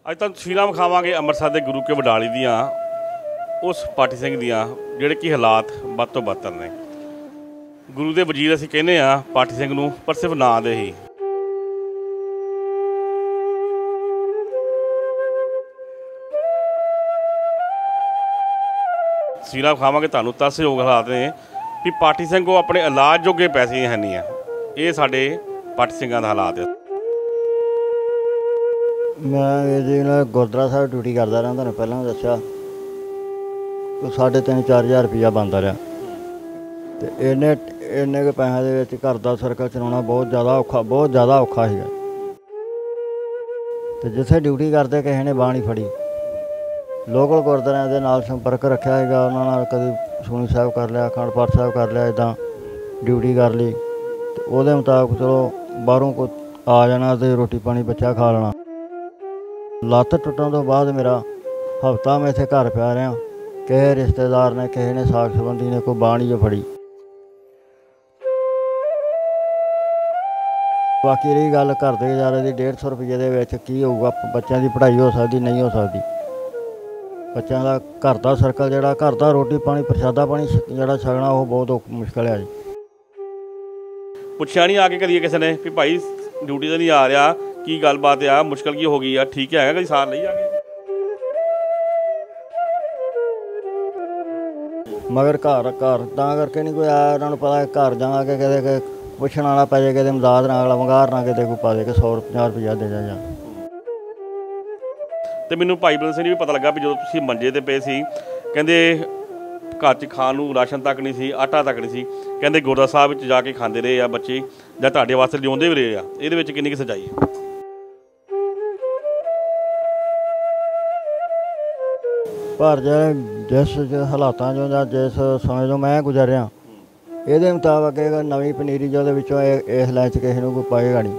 ਅੱਜ ਤਾਂ ਤਸਵੀਰਾਂ ਵਿਖਾਵਾਂਗੇ ਅੰਮ੍ਰਿਤਸਰ ਦੇ ਗੁਰੂ ਕੇ ਵਡਾਲੀ ਦੀਆਂ ਉਸ ਪਾਠੀ ਸਿੰਘ ਦੀਆਂ ਜਿਹੜੇ ਕਿ ਹਾਲਾਤ ਵੱਧ ਤੋਂ ਬੱਤਰ ਨੇ। ਗੁਰੂ ਦੇ ਵਜ਼ੀਰ ਅਸੀਂ ਕਹਿੰਦੇ ਆ ਪਾਠੀ ਸਿੰਘ ਨੂੰ, ਪਰ ਸਿਰਫ ਨਾਂ ਦੇ ਹੀ। ਤਸਵੀਰਾਂ ਵਿਖਾਵਾਂਗੇ ਤੁਹਾਨੂੰ, ਤਰਸਯੋਗ ਹਾਲਾਤ ਨੇ ਵੀ ਪਾਠੀ ਸਿੰਘ ਕੋਲ ਆਪਣੇ ਇਲਾਜ ਜੋਗੇ ਪੈਸੇ ਹੈ ਨਹੀਂ ਆ। ਇਹ ਸਾਡੇ ਪਾਠੀ ਸਿੰਘਾਂ ਦਾ ਹਾਲਾਤ ਹੈ। मैं जी गुरुद्वारा साहब ड्यूटी करता रहा, तुहानूं पहलां दस्सिया तो 3.5-4 रुपया बनता रहा। तो इन्ने के पैसों के घर का सर्कल चलाना बहुत ज़्यादा औखा है। तो जिथे ड्यूटी करते किसी ने बाणी फड़ी, लोकल गुरुद्वारियां दे नाल संपर्क रखा है, उन्होंने कभी सुनी साहब कर लिया, अखंड पाठ साहब कर लिया, इदा ड्यूटी कर ली। तो वो मुताबिक चलो बाहरों को आ जाना तो रोटी पानी बच्चा खा लेना। ਲੱਤ ਟੁੱਟਣ ਤੋਂ ਬਾਅਦ ਮੇਰਾ ਹਫ਼ਤਾ ਮੈਂ ਇੱਥੇ ਘਰ ਪਿਆ ਰਿਹਾ। ਕਿਸੇ ਰਿਸ਼ਤੇਦਾਰ ਨੇ, ਕਿਸੇ ਨੇ ਸਾਕ ਸੰਬੰਧੀ ਨੇ ਕੋਈ ਬਾਣੀ ਜੋ ਫੜੀ। ਬਾਕੀ ਰਹੀ ਗੱਲ ਘਰ ਦੇ ਗੁਜ਼ਾਰੇ ਦੀ, 150 ਰੁਪਏ ਦੇ ਵਿੱਚ ਕੀ ਹੋਊਗਾ? ਬੱਚਿਆਂ ਦੀ ਪੜ੍ਹਾਈ ਹੋ ਸਕਦੀ, ਨਹੀਂ ਹੋ ਸਕਦੀ। ਬੱਚਿਆਂ ਦਾ ਘਰ ਦਾ ਸਰਕਲ ਜਿਹੜਾ, ਘਰ ਦਾ ਰੋਟੀ ਪਾਣੀ ਪ੍ਰਸ਼ਾਦਾ ਪਾਣੀ ਜਿਹੜਾ ਛਕਣਾ, ਉਹ ਬਹੁਤ ਮੁਸ਼ਕਿਲ ਹੈ ਜੀ। ਪੁੱਛਿਆ ਨਹੀਂ ਆ ਕੇ ਕਦੀ ਕਿਸੇ ਨੇ ਵੀ ਭਾਈ ਡਿਊਟੀ ਤਾਂ ਨਹੀਂ ਆ ਰਿਹਾ, ਕੀ ਗੱਲਬਾਤ ਆ, ਮੁਸ਼ਕਿਲ ਕੀ ਹੋ ਗਈ ਆ, ਠੀਕ ਹੈਗਾ? ਕਦੀ ਸਾਰ ਲਈ ਆ ਕੇ ਮਗਰ ਘਰ ਤਾਂ ਕਰਕੇ ਨਹੀਂ ਕੋਈ ਆਇਆ। ਉਹਨਾਂ ਨੂੰ ਪਤਾ ਘਰ ਜਾ ਕੇ ਕਿਤੇ ਪੁੱਛਣ ਆਣਾ ਪੈ ਜਾਏ, ਕਿਤੇ ਮਦਦ ਨਾਲ ਅਗਲਾ ਵੰਗਾਰ ਨਾ ਕਿਤੇ ਕੋਈ ਪਾ ਦੇ ਕੇ 100-50 ਰੁਪਇਆ ਦੇ ਜਾ। ਤੇ ਮੈਨੂੰ ਭਾਈ ਬਲਨ ਸਿੰਘ ਵੀ ਪਤਾ ਲੱਗਾ ਵੀ ਜਦੋਂ ਤੁਸੀਂ ਮੰਜੇ ਤੇ ਪਏ ਸੀ, ਕਹਿੰਦੇ ਘਰ 'ਚ ਖਾਣ ਨੂੰ ਰਾਸ਼ਨ ਤੱਕ ਨਹੀਂ ਸੀ, ਆਟਾ ਤੱਕ ਨਹੀਂ ਸੀ। ਕਹਿੰਦੇ ਗੁਰਦੁਆਰਾ ਸਾਹਿਬ ਵਿੱਚ ਜਾ ਕੇ ਖਾਂਦੇ ਰਹੇ ਆ ਬੱਚੇ, ਜਾਂ ਤੁਹਾਡੇ ਵਾਸਤੇ ਲਿਆਉਂਦੇ ਵੀ ਰਹੇ ਆ। ਇਹਦੇ ਵਿੱਚ ਕਿੰਨੀ ਕੁ ਸੱਚਾਈ ਹੈ? ਪਰ ਜਿਸ ਹਾਲਾਤਾਂ 'ਚੋਂ ਜਾਂ ਜਿਸ ਸਮੇਂ ਤੋਂ ਮੈਂ ਗੁਜ਼ਰਿਆ, ਇਹਦੇ ਮੁਤਾਬਕ ਇਹ ਨਵੀਂ ਪਨੀਰੀ ਜਿਹਦੇ ਵਿੱਚੋਂ ਇਸ ਲਾਈਨ 'ਚ ਕਿਸੇ ਨੂੰ ਕੋਈ ਪਾਏਗਾ ਨਹੀਂ।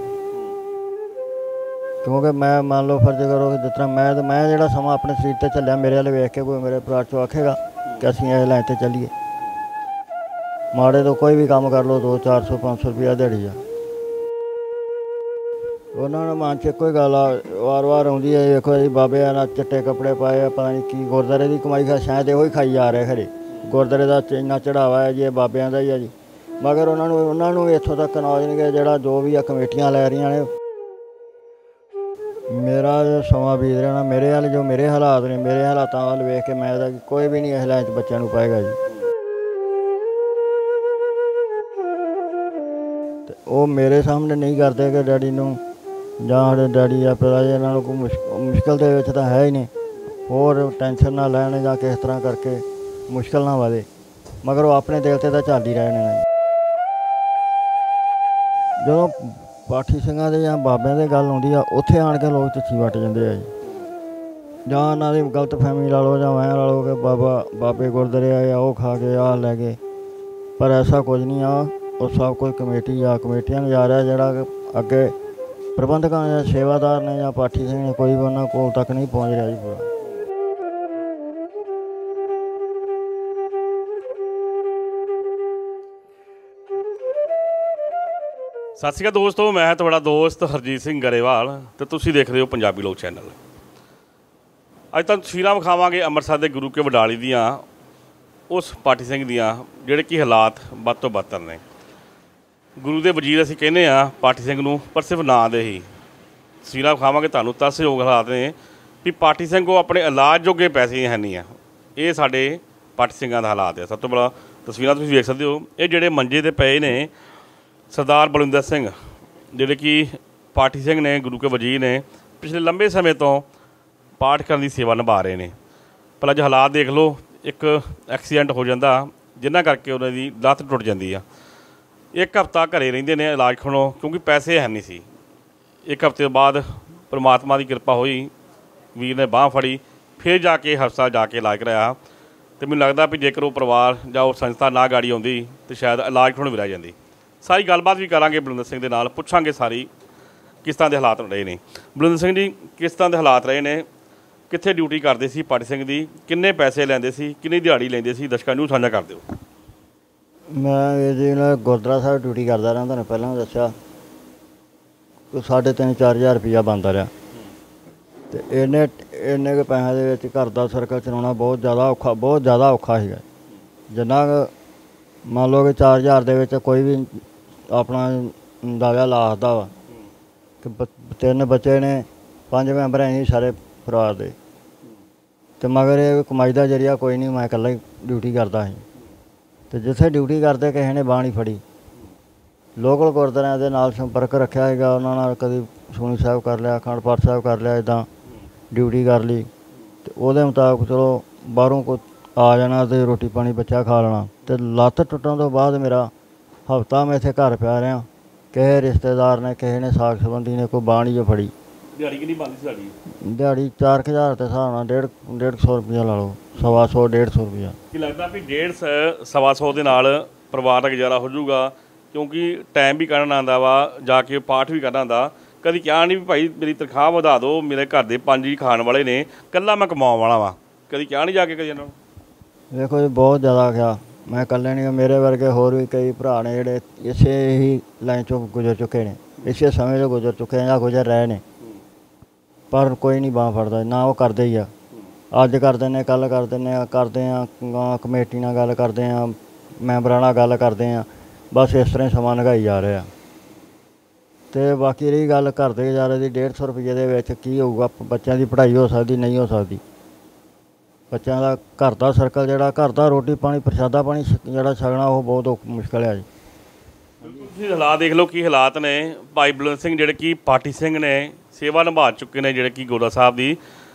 ਕਿਉਂਕਿ ਮੈਂ ਮੰਨ ਲਓ ਫਰਜ਼ ਕਰੋ ਜਿਸ ਤਰ੍ਹਾਂ ਮੈਂ ਜਿਹੜਾ ਸਮਾਂ ਆਪਣੇ ਸਰੀਰ 'ਤੇ ਚੱਲਿਆ, ਮੇਰੇ ਵੱਲ ਵੇਖ ਕੇ ਕੋਈ ਮੇਰੇ ਪਰਿਵਾਰ 'ਚੋਂ ਆਖੇਗਾ ਕਿ ਅਸੀਂ ਇਸ ਲਾਈਨ 'ਤੇ ਚੱਲੀਏ। ਮਾੜੇ ਤੋਂ ਕੋਈ ਵੀ ਕੰਮ ਕਰ ਲਓ, 200-400-500 ਰੁਪਇਆ ਦਿਹਾੜੀ ਆ। ਉਹਨਾਂ ਨੂੰ ਮਨ 'ਚ ਇੱਕੋ ਹੀ ਗੱਲ ਆ, ਵਾਰ-ਵਾਰ ਆਉਂਦੀ ਹੈ, ਵੇਖੋ ਜੀ ਬਾਬੇ ਆ ਨਾ ਚਿੱਟੇ ਕੱਪੜੇ ਪਾਏ ਆ, ਪਤਾ ਨਹੀਂ ਕੀ ਗੁਰਦੁਆਰੇ ਦੀ ਕਮਾਈ ਸ਼ਾਇਦ ਇਹੋ ਹੀ ਖਾਈ ਜਾ ਰਹੇ ਖਰੇ। ਗੁਰਦੁਆਰੇ ਦਾ ਇੰਨਾ ਚੜਾਵਾ ਹੈ ਜੀ, ਇਹ ਬਾਬਿਆਂ ਦਾ ਹੀ ਆ ਜੀ। ਮਗਰ ਉਹਨਾਂ ਨੂੰ ਇੱਥੋਂ ਤੱਕ ਨੌਜ ਨਹੀਂ ਗਿਆ, ਜਿਹੜਾ ਜੋ ਵੀ ਆ ਕਮੇਟੀਆਂ ਲੈ ਰਹੀਆਂ ਨੇ। ਮੇਰਾ ਸਮਾਂ ਬੀਤ ਰਿਹਾ ਨਾ, ਮੇਰੇ ਵੱਲ ਜੋ ਮੇਰੇ ਹਾਲਾਤ ਨੇ, ਮੇਰੇ ਹਾਲਾਤਾਂ ਵੱਲ ਵੇਖ ਕੇ ਮੈਂ ਇਹਦਾ ਕੋਈ ਵੀ ਨਹੀਂ ਇਸ ਲਾਈਨ 'ਚ ਬੱਚਿਆਂ ਨੂੰ ਪਾਏਗਾ ਜੀ। ਅਤੇ ਉਹ ਮੇਰੇ ਸਾਹਮਣੇ ਨਹੀਂ ਕਰਦੇ ਕਿ ਡੈਡੀ ਨੂੰ ਜਾਂ ਸਾਡੇ ਡੈਡੀ ਆ ਪਿਤਾ ਜੀ, ਇਹਨਾਂ ਨੂੰ ਕੋਈ ਮੁਸ਼ਕਿਲ ਦੇ ਵਿੱਚ ਤਾਂ ਹੈ ਹੀ ਨਹੀਂ। ਹੋਰ ਟੈਨਸ਼ਨ ਨਾ ਲੈਣ ਜਾਂ ਕਿਸ ਤਰ੍ਹਾਂ ਕਰਕੇ ਮੁਸ਼ਕਿਲ ਨਾ ਵਧੇ, ਮਗਰ ਉਹ ਆਪਣੇ ਦਿਲ 'ਤੇ ਤਾਂ ਚੱਲ ਹੀ ਰਹੇ ਨੇ। ਜਦੋਂ ਪਾਠੀ ਸਿੰਘਾਂ ਦੇ ਜਾਂ ਬਾਬਿਆਂ ਦੇ ਗੱਲ ਆਉਂਦੀ ਆ, ਉੱਥੇ ਆਣ ਕੇ ਲੋਕ ਚਿੱਠੀ ਵੱਟ ਜਾਂਦੇ ਆ ਜੀ। ਜਾਂ ਉਹਨਾਂ ਦੀ ਗਲਤ ਫਹਿਮੀ ਲਾ ਲਓ, ਜਾਂ ਐਂ ਲਾ ਲਓ ਕਿ ਬਾਬੇ ਗੁਰਦੁਆਰੇ ਆਏ ਆ, ਉਹ ਖਾ ਕੇ ਆਹ ਲੈ ਗਏ। ਪਰ ਐਸਾ ਕੁਝ ਨਹੀਂ ਆ। ਉਹ ਸਭ ਕੁਝ ਕਮੇਟੀਆਂ ਨੂੰ ਜਾ ਰਿਹਾ, ਜਿਹੜਾ ਅੱਗੇ ਪ੍ਰਬੰਧਕਾਂ ਜਾਂ ਸੇਵਾਦਾਰ ਨੇ ਜਾਂ ਪਾਠੀ ਸਿੰਘ ਨੇ, ਕੋਈ ਵੀ ਉਹਨਾਂ ਕੋਲ ਤੱਕ ਨਹੀਂ ਪਹੁੰਚ ਰਿਹਾ ਜੀ ਪੂਰਾ। ਸਤਿ ਸ਼੍ਰੀ ਅਕਾਲ ਦੋਸਤੋ, ਮੈਂ ਤੁਹਾਡਾ ਦੋਸਤ ਹਰਜੀਤ ਸਿੰਘ ਗਰੇਵਾਲ ਅਤੇ ਤੁਸੀਂ ਦੇਖ ਰਹੇ ਹੋ ਪੰਜਾਬੀ ਲੋਕ ਚੈਨਲ। ਅੱਜ ਤਾਂ ਤਸਵੀਰਾਂ ਵਿਖਾਵਾਂਗੇ ਅੰਮ੍ਰਿਤਸਰ ਦੇ ਗੁਰੂ ਕੇ ਵਡਾਲੀ ਦੀਆਂ ਉਸ ਪਾਠੀ ਸਿੰਘ ਦੀਆਂ ਜਿਹੜੇ ਕਿ ਹਾਲਾਤ ਵੱਧ ਤੋਂ ਬੱਤਰ ਨੇ। ਗੁਰੂ ਦੇ ਵਜ਼ੀਰ ਅਸੀਂ ਕਹਿੰਦੇ ਆ ਪਾਠੀ ਸਿੰਘ ਨੂੰ, ਪਰ ਸਿਰਫ ਨਾਂ ਦੇ ਹੀ। ਤਸਵੀਰਾਂ ਵਿਖਾਵਾਂਗੇ ਤੁਹਾਨੂੰ, ਤਰਸਯੋਗ ਹਾਲਾਤ ਨੇ ਵੀ ਪਾਠੀ ਸਿੰਘ ਕੋਲ ਆਪਣੇ ਇਲਾਜ ਜੋਗੇ ਪੈਸੇ ਹੈ ਨਹੀਂ ਆ। ਇਹ ਸਾਡੇ ਪਾਠੀ ਸਿੰਘਾਂ ਦਾ ਹਾਲਾਤ ਹੈ। ਸਭ ਤੋਂ ਪਹਿਲਾਂ ਤਸਵੀਰਾਂ ਤੁਸੀਂ ਵੇਖ ਸਕਦੇ ਹੋ, ਇਹ ਜਿਹੜੇ ਮੰਜੇ 'ਤੇ ਪਏ ਨੇ ਸਰਦਾਰ ਬਲਵਿੰਦਰ ਸਿੰਘ, ਜਿਹੜੇ ਕਿ ਪਾਠੀ ਸਿੰਘ ਨੇ, ਗੁਰੂ ਕੇ ਵਜ਼ੀਰ ਨੇ, ਪਿਛਲੇ ਲੰਬੇ ਸਮੇਂ ਤੋਂ ਪਾਠ ਕਰਨ ਦੀ ਸੇਵਾ ਨਿਭਾ ਰਹੇ ਨੇ। ਪਰ ਅੱਜ ਹਾਲਾਤ ਦੇਖ ਲਓ, ਇੱਕ ਐਕਸੀਡੈਂਟ ਹੋ ਜਾਂਦਾ ਜਿਨ੍ਹਾਂ ਕਰਕੇ ਉਹਨਾਂ ਦੀ ਲੱਤ ਟੁੱਟ ਜਾਂਦੀ ਆ। ਇੱਕ ਹਫ਼ਤਾ ਘਰੇ ਰਹਿੰਦੇ ਨੇ ਇਲਾਜ ਖਣੋ, ਕਿਉਂਕਿ ਪੈਸੇ ਹੈ ਨਹੀਂ ਸੀ। ਇੱਕ ਹਫ਼ਤੇ ਬਾਅਦ ਪਰਮਾਤਮਾ ਦੀ ਕਿਰਪਾ ਹੋਈ, ਵੀਰ ਨੇ ਬਾਂਹ ਫੜੀ, ਫਿਰ ਜਾ ਕੇ ਹਸਪਤਾਲ ਜਾ ਕੇ ਇਲਾਜ ਕਰਾਇਆ। ਅਤੇ ਮੈਨੂੰ ਲੱਗਦਾ ਵੀ ਜੇਕਰ ਉਹ ਪਰਿਵਾਰ ਜਾਂ ਉਹ ਸੰਸਥਾ ਨਾ ਗਾੜੀ ਆਉਂਦੀ ਤਾਂ ਸ਼ਾਇਦ ਇਲਾਜ ਖਣੋਂ ਵੀ ਰਹਿ ਜਾਂਦੀ। ਸਾਰੀ ਗੱਲਬਾਤ ਵੀ ਕਰਾਂਗੇ ਬਲਵਿੰਦਰ ਸਿੰਘ ਦੇ ਨਾਲ, ਪੁੱਛਾਂਗੇ ਸਾਰੀ ਕਿਸ ਤਰ੍ਹਾਂ ਦੇ ਹਾਲਾਤ ਰਹੇ ਨੇ। ਬਲਵਿੰਦਰ ਸਿੰਘ ਜੀ, ਕਿਸ ਤਰ੍ਹਾਂ ਦੇ ਹਾਲਾਤ ਰਹੇ ਨੇ? ਕਿੱਥੇ ਡਿਊਟੀ ਕਰਦੇ ਸੀ ਪਾਠੀ ਸਿੰਘ ਦੀ? ਕਿੰਨੇ ਪੈਸੇ ਲੈਂਦੇ ਸੀ? ਕਿੰਨੀ ਦਿਹਾੜੀ ਲੈਂਦੇ ਸੀ? ਦਰਸ਼ਕਾਂ ਨੂੰ ਸਾਂਝਾ ਕਰ ਦਿਓ। ਮੈਂ ਜੀ ਗੁਰਦੁਆਰਾ ਸਾਹਿਬ ਡਿਊਟੀ ਕਰਦਾ ਰਿਹਾ, ਤੁਹਾਨੂੰ ਪਹਿਲਾਂ ਦੱਸਿਆ। 3.5-4 ਹਜ਼ਾਰ ਰੁਪਇਆ ਬਣਦਾ ਰਿਹਾ। ਤੇ ਇੰਨੇ ਕੁ ਪੈਸਿਆਂ ਦੇ ਵਿੱਚ ਘਰ ਦਾ ਸਰਕਲ ਚਲਾਉਣਾ ਬਹੁਤ ਜ਼ਿਆਦਾ ਔਖਾ ਸੀਗਾ। ਜਿੰਨਾ ਕੁ ਮੰਨ ਲਓ ਕਿ 4000 ਦੇ ਵਿੱਚ ਕੋਈ ਵੀ ਆਪਣਾ ਅੰਦਾਜ਼ਾ ਲਾ ਸਕਦਾ ਵਾ ਕਿ 3 ਬੱਚੇ ਨੇ, 5 ਮੈਂਬਰ ਅਸੀਂ ਸਾਰੇ ਪਰਿਵਾਰ ਦੇ, ਅਤੇ ਮਗਰ ਇਹ ਕਮਾਈ ਦਾ ਜ਼ਰੀਆ ਕੋਈ ਨਹੀਂ, ਮੈਂ ਇਕੱਲਾ ਹੀ ਡਿਊਟੀ ਕਰਦਾ ਸੀ। ਅਤੇ ਜਿੱਥੇ ਡਿਊਟੀ ਕਰਦੇ ਕਿਸੇ ਨੇ ਬਾਂਹ ਨਹੀਂ ਫੜੀ। ਲੋਕਲ ਗੁਰਦੁਆਰਿਆਂ ਦੇ ਨਾਲ ਸੰਪਰਕ ਰੱਖਿਆ ਸੀਗਾ, ਉਹਨਾਂ ਨਾਲ ਕਦੀ ਸੁਖਮਨੀ ਸਾਹਿਬ ਕਰ ਲਿਆ, ਅਖੰਡ ਪਾਠ ਸਾਹਿਬ ਕਰ ਲਿਆ, ਇੱਦਾਂ ਡਿਊਟੀ ਕਰ ਲਈ ਅਤੇ ਉਹਦੇ ਮੁਤਾਬਕ ਚਲੋ ਬਾਹਰੋਂ ਕੋਈ ਆ ਜਾਣਾ ਅਤੇ ਰੋਟੀ ਪਾਣੀ ਬੱਚਾ ਖਾ ਲੈਣਾ। ਅਤੇ ਲੱਤ ਟੁੱਟਣ ਤੋਂ ਬਾਅਦ ਮੇਰਾ ਹਫ਼ਤਾ ਮੈਂ ਇੱਥੇ ਘਰ ਪਿਆ ਰਿਹਾ। ਕਿਸੇ ਰਿਸ਼ਤੇਦਾਰ ਨੇ, ਕਿਸੇ ਨੇ ਸਾਕ ਸੰਬੰਧੀ ਨੇ ਕੋਈ ਬਾਂਹ ਨਹੀਂ ਜੋ ਫੜੀ। ਦਿਹਾੜੀ ਕਿੰਨੀ ਬਣਦੀ ਸੀ ਸਾਡੀ? ਦਿਹਾੜੀ 4000 ਦੇ ਹਿਸਾਬ ਨਾਲ 150 ਰੁਪਇਆ ਲਾ ਲਓ, 125 150 ਰੁਪਇਆ। ਕੀ ਲੱਗਦਾ ਵੀ 150 125 ਦੇ ਨਾਲ ਪਰਿਵਾਰ ਦਾ ਗੁਜ਼ਾਰਾ ਹੋ ਜਾਊਗਾ? ਕਿਉਂਕਿ ਟਾਈਮ ਵੀ ਕੱਢਣਾ ਆਉਂਦਾ ਵਾ, ਜਾ ਕੇ ਪਾਠ ਵੀ ਕਰਨਾ ਆਉਂਦਾ। ਕਦੀ ਕਿਹਾ ਨਹੀਂ ਵੀ ਭਾਈ ਮੇਰੀ ਤਨਖਾਹ ਵਧਾ ਦਿਓ, ਮੇਰੇ ਘਰ ਦੇ 5 ਹੀ ਖਾਣ ਵਾਲੇ ਨੇ, ਇਕੱਲਾ ਮੈਂ ਕਮਾਉਣ ਵਾਲਾ ਵਾਂ? ਕਦੀ ਕਿਹਾ ਨਹੀਂ ਜਾ ਕੇ ਕਦੀ ਇਹਨਾਂ ਨੂੰ? ਵੇਖੋ ਜੀ, ਬਹੁਤ ਜ਼ਿਆਦਾ ਕਿਹਾ। ਮੈਂ ਇਕੱਲੇ ਨਹੀਂ, ਮੇਰੇ ਵਰਗੇ ਹੋਰ ਵੀ ਕਈ ਭਰਾ ਨੇ ਜਿਹੜੇ ਇਸੇ ਹੀ ਲਾਈਨ 'ਚੋਂ ਗੁਜ਼ਰ ਚੁੱਕੇ ਨੇ, ਇਸੇ ਸਮੇਂ 'ਚੋਂ ਗੁਜ਼ਰ ਚੁੱਕੇ ਜਾਂ ਗੁਜ਼ਰ ਰਹੇ ਨੇ, ਪਰ ਕੋਈ ਨਹੀਂ ਬਾਂਹ ਫੜਦਾ। ਨਾ ਉਹ ਕਰਦੇ ਹੀ ਆ, ਅੱਜ ਕਰਦੇ ਨੇ, ਕੱਲ੍ਹ ਕਰਦੇ ਆ ਕਮੇਟੀ ਨਾਲ ਗੱਲ ਕਰਦੇ ਆ, ਮੈਂਬਰਾਂ ਨਾਲ ਗੱਲ ਕਰਦੇ ਆ, ਬਸ ਇਸ ਤਰ੍ਹਾਂ ਹੀ ਸਮਾਂ ਲੰਘਾਈ ਜਾ ਰਿਹਾ। ਅਤੇ ਬਾਕੀ ਰਹੀ ਗੱਲ ਘਰ ਦੇ ਗੁਜ਼ਾਰੇ ਦੀ, 150 ਰੁਪਈਏ ਦੇ ਵਿੱਚ ਕੀ ਹੋਊਗਾ? ਬੱਚਿਆਂ ਦੀ ਪੜ੍ਹਾਈ ਹੋ ਸਕਦੀ, ਨਹੀਂ ਹੋ ਸਕਦੀ। ਬੱਚਿਆਂ ਦਾ ਘਰ ਦਾ ਸਰਕਲ ਜਿਹੜਾ, ਘਰ ਦਾ ਰੋਟੀ ਪਾਣੀ ਪ੍ਰਸ਼ਾਦਾ ਪਾਣੀ ਜਿਹੜਾ ਛਕਣਾ, ਉਹ ਬਹੁਤ ਮੁਸ਼ਕਿਲ ਹੈ ਜੀ। ਤੁਸੀਂ ਹਾਲਾਤ ਦੇਖ ਲਓ ਕੀ ਹਾਲਾਤ ਨੇ। ਭਾਈ ਬਲਵੰਤ ਸਿੰਘ ਜਿਹੜੇ ਕਿ ਪਾਠੀ ਸਿੰਘ ਨੇ, ਸੇਵਾ ਨਿਭਾ ਚੁੱਕੇ ਨੇ, ਜਿਹੜੇ ਕਿ ਗੁਰਦੁਆਰਾ ਸਾਹਿਬ ਦੀ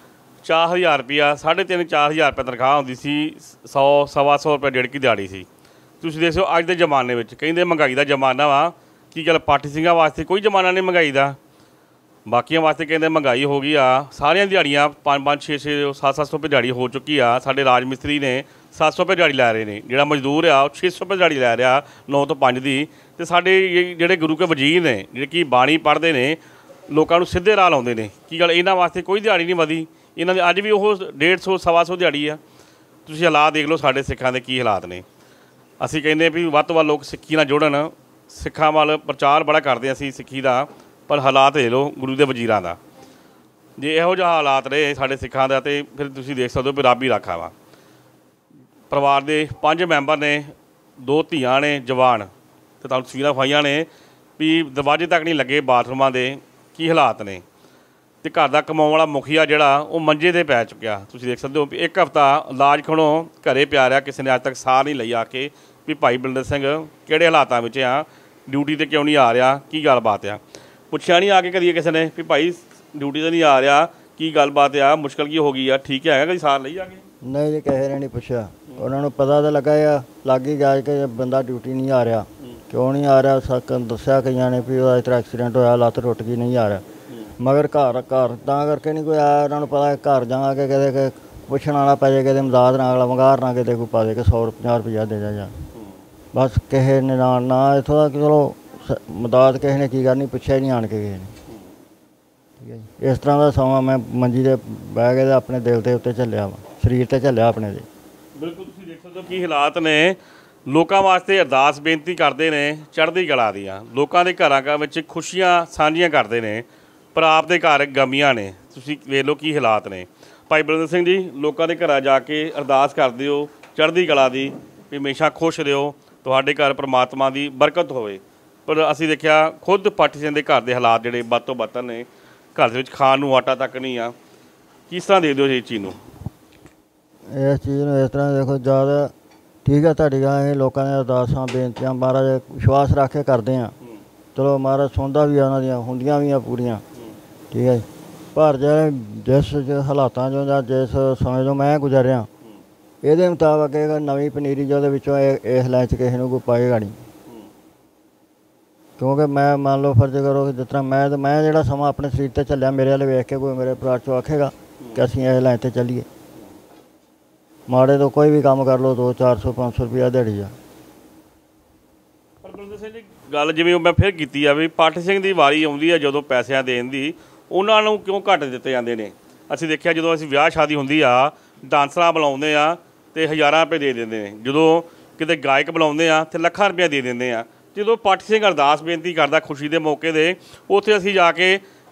4000 ਰੁਪਇਆ, 3.5 4000 ਰੁਪਏ ਤਨਖਾਹ ਹੁੰਦੀ ਸੀ, 100 125 ਰੁਪਏ ਡੇਢ ਕੀ ਦਿਹਾੜੀ ਸੀ। ਤੁਸੀਂ ਦੇਖੋ ਅੱਜ ਦੇ ਜ਼ਮਾਨੇ ਵਿੱਚ ਕਹਿੰਦੇ ਮਹਿੰਗਾਈ ਦਾ ਜ਼ਮਾਨਾ ਵਾ, ਕੀ ਗੱਲ ਪਾਠੀ ਸਿੰਘਾਂ ਵਾਸਤੇ ਕੋਈ ਜ਼ਮਾਨਾ ਨਹੀਂ ਮਹਿੰਗਾਈ ਦਾ? ਬਾਕੀਆਂ ਵਾਸਤੇ ਕਹਿੰਦੇ ਮਹਿੰਗਾਈ ਹੋ ਗਈ ਆ। ਸਾਰੀਆਂ ਦਿਹਾੜੀਆਂ 5 6 700 ਰੁਪਏ ਦਿਹਾੜੀ ਹੋ ਚੁੱਕੀ ਆ। ਸਾਡੇ ਰਾਜ ਮਿਸਤਰੀ ਨੇ 700 ਰੁਪਏ ਦਿਹਾੜੀ ਲੈ ਰਹੇ ਨੇ, ਜਿਹੜਾ ਮਜ਼ਦੂਰ ਆ ਉਹ 600 ਰੁਪਏ ਦਿਹਾੜੀ ਲੈ ਰਿਹਾ 9 ਤੋਂ 5 ਦੀ। ਅਤੇ ਸਾਡੇ ਜਿਹੜੇ ਗੁਰੂ ਕੇ ਵਜ਼ੀਰ ਨੇ, ਜਿਹੜੇ ਕਿ ਬਾਣੀ ਪੜ੍ਹਦੇ ਨੇ, ਲੋਕਾਂ ਨੂੰ ਸਿੱਧੇ ਰਾਹ ਲਾਉਂਦੇ ਨੇ, ਕੀ ਗੱਲ ਇਹਨਾਂ ਵਾਸਤੇ ਕੋਈ ਦਿਹਾੜੀ ਨਹੀਂ ਵਧੀ? ਇਹਨਾਂ ਦੇ ਅੱਜ ਵੀ ਉਹ 150 125 ਦਿਹਾੜੀ ਆ। ਤੁਸੀਂ ਹਾਲਾਤ ਦੇਖ ਲਓ ਸਾਡੇ ਸਿੱਖਾਂ ਦੇ ਕੀ ਹਾਲਾਤ ਨੇ। ਅਸੀਂ ਕਹਿੰਦੇ ਵੀ ਵੱਧ ਤੋਂ ਵੱਧ ਲੋਕ ਸਿੱਖੀ ਨਾਲ ਜੁੜਨ, ਸਿੱਖਾਂ ਵੱਲ ਪ੍ਰਚਾਰ ਬੜਾ ਕਰਦੇ ਅਸੀਂ ਸਿੱਖੀ ਦਾ, ਪਰ ਹਾਲਾਤ ਦੇਖ ਲਓ ਗੁਰੂ ਦੇ ਵਜ਼ੀਰਾਂ ਦਾ। ਜੇ ਇਹੋ ਜਿਹਾ ਹਾਲਾਤ ਰਹੇ ਸਾਡੇ ਸਿੱਖਾਂ ਦਾ, ਤਾਂ ਫਿਰ ਤੁਸੀਂ ਦੇਖ ਸਕਦੇ ਹੋ ਵੀ ਰੱਬ ਹੀ ਰਾਖਾ ਵਾ। ਪਰਿਵਾਰ ਦੇ 5 ਮੈਂਬਰ ਨੇ, 2 ਧੀਆਂ ਨੇ ਜਵਾਨ, ਅਤੇ ਤੁਹਾਨੂੰ ਤਸਵੀਰਾਂ ਵਿਖਾਈਆਂ ਨੇ ਵੀ ਦਰਵਾਜ਼ੇ ਤੱਕ ਨਹੀਂ ਲੱਗੇ ਬਾਥਰੂਮਾਂ ਦੇ, ਕੀ ਹਾਲਾਤ ਨੇ। ਅਤੇ ਘਰ ਦਾ ਕਮਾਉਣ ਵਾਲਾ ਮੁਖੀਆ ਜਿਹੜਾ ਉਹ ਮੰਜੇ 'ਤੇ ਪੈ ਚੁੱਕਿਆ। ਤੁਸੀਂ ਦੇਖ ਸਕਦੇ ਹੋ ਵੀ 1 ਹਫ਼ਤਾ ਇਲਾਜ ਖਣੋ ਘਰੇ ਪਿਆ ਰਿਹਾ, ਕਿਸੇ ਨੇ ਅੱਜ ਤੱਕ ਸਾਹ ਨਹੀਂ ਲਈ ਆ ਕੇ ਵੀ ਭਾਈ ਬਲਵਿੰਦਰ ਸਿੰਘ ਕਿਹੜੇ ਹਾਲਾਤਾਂ ਵਿੱਚ ਆ, ਡਿਊਟੀ 'ਤੇ ਕਿਉਂ ਨਹੀਂ ਆ ਰਿਹਾ, ਕੀ ਗੱਲਬਾਤ ਆ? ਪੁੱਛਿਆ ਨਹੀਂ ਆ ਕੇ ਕਦੀ ਕਿਸੇ ਨੇ ਵੀ ਭਾਈ ਡਿਊਟੀ 'ਤੇ ਨਹੀਂ ਆ ਰਿਹਾ, ਕੀ ਗੱਲਬਾਤ ਆ, ਮੁਸ਼ਕਿਲ ਕੀ ਹੋ ਗਈ ਆ, ਠੀਕ ਹੈਗਾ? ਕਦੀ ਸਾਰ ਲਈ ਆ ਕੇ? ਨਹੀਂ ਜੀ, ਕਿਸੇ ਨੇ ਨਹੀਂ ਪੁੱਛਿਆ। ਉਹਨਾਂ ਨੂੰ ਪਤਾ ਤਾਂ ਲੱਗਾ ਆ, ਲੱਗ ਹੀ ਗਿਆ ਕਿ ਬੰਦਾ ਡਿਊਟੀ ਨਹੀਂ ਆ ਰਿਹਾ, ਕਿਉਂ ਨਹੀਂ ਆ ਰਿਹਾ? ਦੱਸਿਆ ਕਈਆਂ ਨੇ ਵੀ ਉਹਦਾ ਇਸ ਤਰ੍ਹਾਂ ਐਕਸੀਡੈਂਟ ਹੋਇਆ, ਲੱਤ ਟੁੱਟ ਗਈ, ਨਹੀਂ ਆ ਰਿਹਾ। ਮਗਰ ਘਰ ਤਾਂ ਕਰਕੇ ਨਹੀਂ ਕੋਈ ਆਇਆ। ਉਹਨਾਂ ਨੂੰ ਪਤਾ ਘਰ ਜਾ ਕੇ ਕਿਤੇ ਪੁੱਛਣ ਵਾਲਾ ਪੈ ਜਾਏ, ਕਿਤੇ ਮਦਦ ਨਾਲ ਵੰਗਾਰ ਨਾ ਕਿਤੇ ਕੋਈ ਪਾ ਦੇ ਕਿ 150 ਰੁਪਇਆ ਦੇ ਜਾ। ਬਸ ਕਿਸੇ ਨੇ ਨਾ ਇੱਥੋਂ ਦਾ ਚਲੋ ਮਦਦ ਕਿਸੇ ਨੇ ਕੀ ਕਰਨੀ, ਪੁੱਛਿਆ ਹੀ ਨਹੀਂ ਆਣ ਕੇ ਕਿਸੇ ਨੇ। ਠੀਕ ਹੈ ਜੀ, ਇਸ ਤਰ੍ਹਾਂ ਦਾ ਸਮਾਂ ਮੈਂ ਮੰਜੀ ਦੇ ਬਹਿ ਕੇ ਆਪਣੇ ਦਿਲ ਦੇ ਉੱਤੇ ਝੱਲਿਆ ਵਾ, ਸਰੀਰ 'ਤੇ ਝੱਲਿਆ ਆਪਣੇ ਦੇ। ਬਿਲਕੁਲ ਤੁਸੀਂ ਦੇਖ ਸਕਦੇ ਹੋ ਕੀ ਹਾਲਾਤ ਨੇ। ਲੋਕਾਂ ਵਾਸਤੇ ਅਰਦਾਸ ਬੇਨਤੀ ਕਰਦੇ ਨੇ ਚੜ੍ਹਦੀ ਕਲਾ ਦੀਆਂ, ਲੋਕਾਂ ਦੇ ਘਰਾਂ ਵਿੱਚ ਖੁਸ਼ੀਆਂ ਸਾਂਝੀਆਂ ਕਰਦੇ ਨੇ, ਪਰ ਆਪ ਦੇ ਘਰ ਗਮੀਆਂ ਨੇ। ਤੁਸੀਂ ਵੇਖ ਲਓ ਕੀ ਹਾਲਾਤ ਨੇ। ਭਾਈ ਬਲਵਿੰਦਰ ਸਿੰਘ ਜੀ, ਲੋਕਾਂ ਦੇ ਘਰਾਂ ਜਾ ਕੇ ਅਰਦਾਸ ਕਰਦੇ ਹੋ ਚੜ੍ਹਦੀ ਕਲਾ ਦੀ ਵੀ ਹਮੇਸ਼ਾ ਖੁਸ਼ ਰਹੋ, ਤੁਹਾਡੇ ਘਰ ਪਰਮਾਤਮਾ ਦੀ ਬਰਕਤ ਹੋਵੇ, ਪਰ ਅਸੀਂ ਦੇਖਿਆ ਖੁਦ ਪਾਠੀ ਸਿੰਘ ਦੇ ਘਰ ਦੇ ਹਾਲਾਤ ਜਿਹੜੇ ਵੱਧ ਤੋਂ ਬੱਤਰ ਨੇ। ਘਰ ਦੇ ਵਿੱਚ ਖਾਣ ਨੂੰ ਆਟਾ ਤੱਕ ਨਹੀਂ ਆ। ਕਿਸ ਤਰ੍ਹਾਂ ਦੇਖਦੇ ਹੋ ਇਸ ਚੀਜ਼ ਨੂੰ? ਇਸ ਚੀਜ਼ ਨੂੰ ਇਸ ਤਰ੍ਹਾਂ ਦੇਖੋ, ਜ਼ਿਆਦਾ ਠੀਕ ਹੈ ਤੁਹਾਡੀ ਗੱਲ, ਇਹ ਲੋਕਾਂ ਦੀਆਂ ਅਰਦਾਸਾਂ ਬੇਨਤੀਆਂ ਮਹਾਰਾਜ ਵਿਸ਼ਵਾਸ ਰੱਖ ਕੇ ਕਰਦੇ ਹਾਂ, ਚਲੋ ਮਹਾਰਾਜ ਸੁਣਦਾ ਵੀ ਆ, ਉਹਨਾਂ ਦੀਆਂ ਹੁੰਦੀਆਂ ਵੀ ਆ ਪੂਰੀਆਂ। ਠੀਕ ਹੈ ਜੀ, ਪਰ ਜਿਸ ਹਾਲਾਤਾਂ 'ਚੋਂ ਜਾਂ ਜਿਸ ਸਮੇਂ 'ਚੋਂ ਮੈਂ ਗੁਜ਼ਰ ਰਿਹਾ, ਇਹਦੇ ਮੁਤਾਬਕ ਇਹ ਨਵੀਂ ਪਨੀਰੀ ਜਿਹਦੇ ਵਿੱਚੋਂ ਇਸ ਲਾਈਨ 'ਚ ਕਿਸੇ ਨੂੰ ਕੋਈ ਪਾਏਗਾ ਨਹੀਂ। ਕਿਉਂਕਿ ਮੈਂ ਮੰਨ ਲਓ ਫਰਜ਼ ਕਰੋ ਕਿ ਜਿਸ ਤਰ੍ਹਾਂ ਮੈਂ ਜਿਹੜਾ ਸਮਾਂ ਆਪਣੇ ਸਰੀਰ 'ਤੇ ਚੱਲਿਆ, ਮੇਰੇ ਵੱਲ ਵੇਖ ਕੇ ਕੋਈ ਮੇਰੇ ਪਰਿਵਾਰ 'ਚੋਂ ਆਖੇਗਾ ਕਿ ਅਸੀਂ ਇਸ ਲਾਈਨ 'ਤੇ ਚੱਲੀਏ? ਮਾੜੇ ਤੋਂ ਕੋਈ ਵੀ ਕੰਮ ਕਰ ਲਓ, 200 400 500 ਰੁਪਇਆ ਦਿਹਾੜੀ ਆ। ਪਰ ਬਲਵਿੰਦਰ ਸਿੰਘ ਜੀ, ਗੱਲ ਜਿਵੇਂ ਮੈਂ ਫਿਰ ਕੀਤੀ ਆ ਵੀ ਪਾਠੀ ਸਿੰਘ ਦੀ ਵਾਰੀ ਆਉਂਦੀ ਆ ਜਦੋਂ ਪੈਸਿਆਂ ਦੇਣ ਦੀ, ਉਹਨਾਂ ਨੂੰ ਕਿਉਂ ਘੱਟ ਦਿੱਤੇ ਜਾਂਦੇ ਨੇ? ਅਸੀਂ ਦੇਖਿਆ ਜਦੋਂ ਅਸੀਂ ਵਿਆਹ ਸ਼ਾਦੀ ਹੁੰਦੀ ਆ, ਡਾਂਸਰਾਂ ਬੁਲਾਉਂਦੇ ਆ ਅਤੇ 1000 ਰੁਪਏ ਦੇ ਦਿੰਦੇ ਨੇ, ਜਦੋਂ ਕਿਤੇ ਗਾਇਕ ਬੁਲਾਉਂਦੇ ਆ ਅਤੇ ਲੱਖਾਂ ਰੁਪਇਆ ਦੇ ਦਿੰਦੇ ਆ। ਜਦੋਂ ਪਾਠੀ ਸਿੰਘ ਅਰਦਾਸ ਬੇਨਤੀ ਕਰਦਾ ਖੁਸ਼ੀ ਦੇ ਮੌਕੇ ਦੇ, ਉੱਥੇ ਅਸੀਂ ਜਾ ਕੇ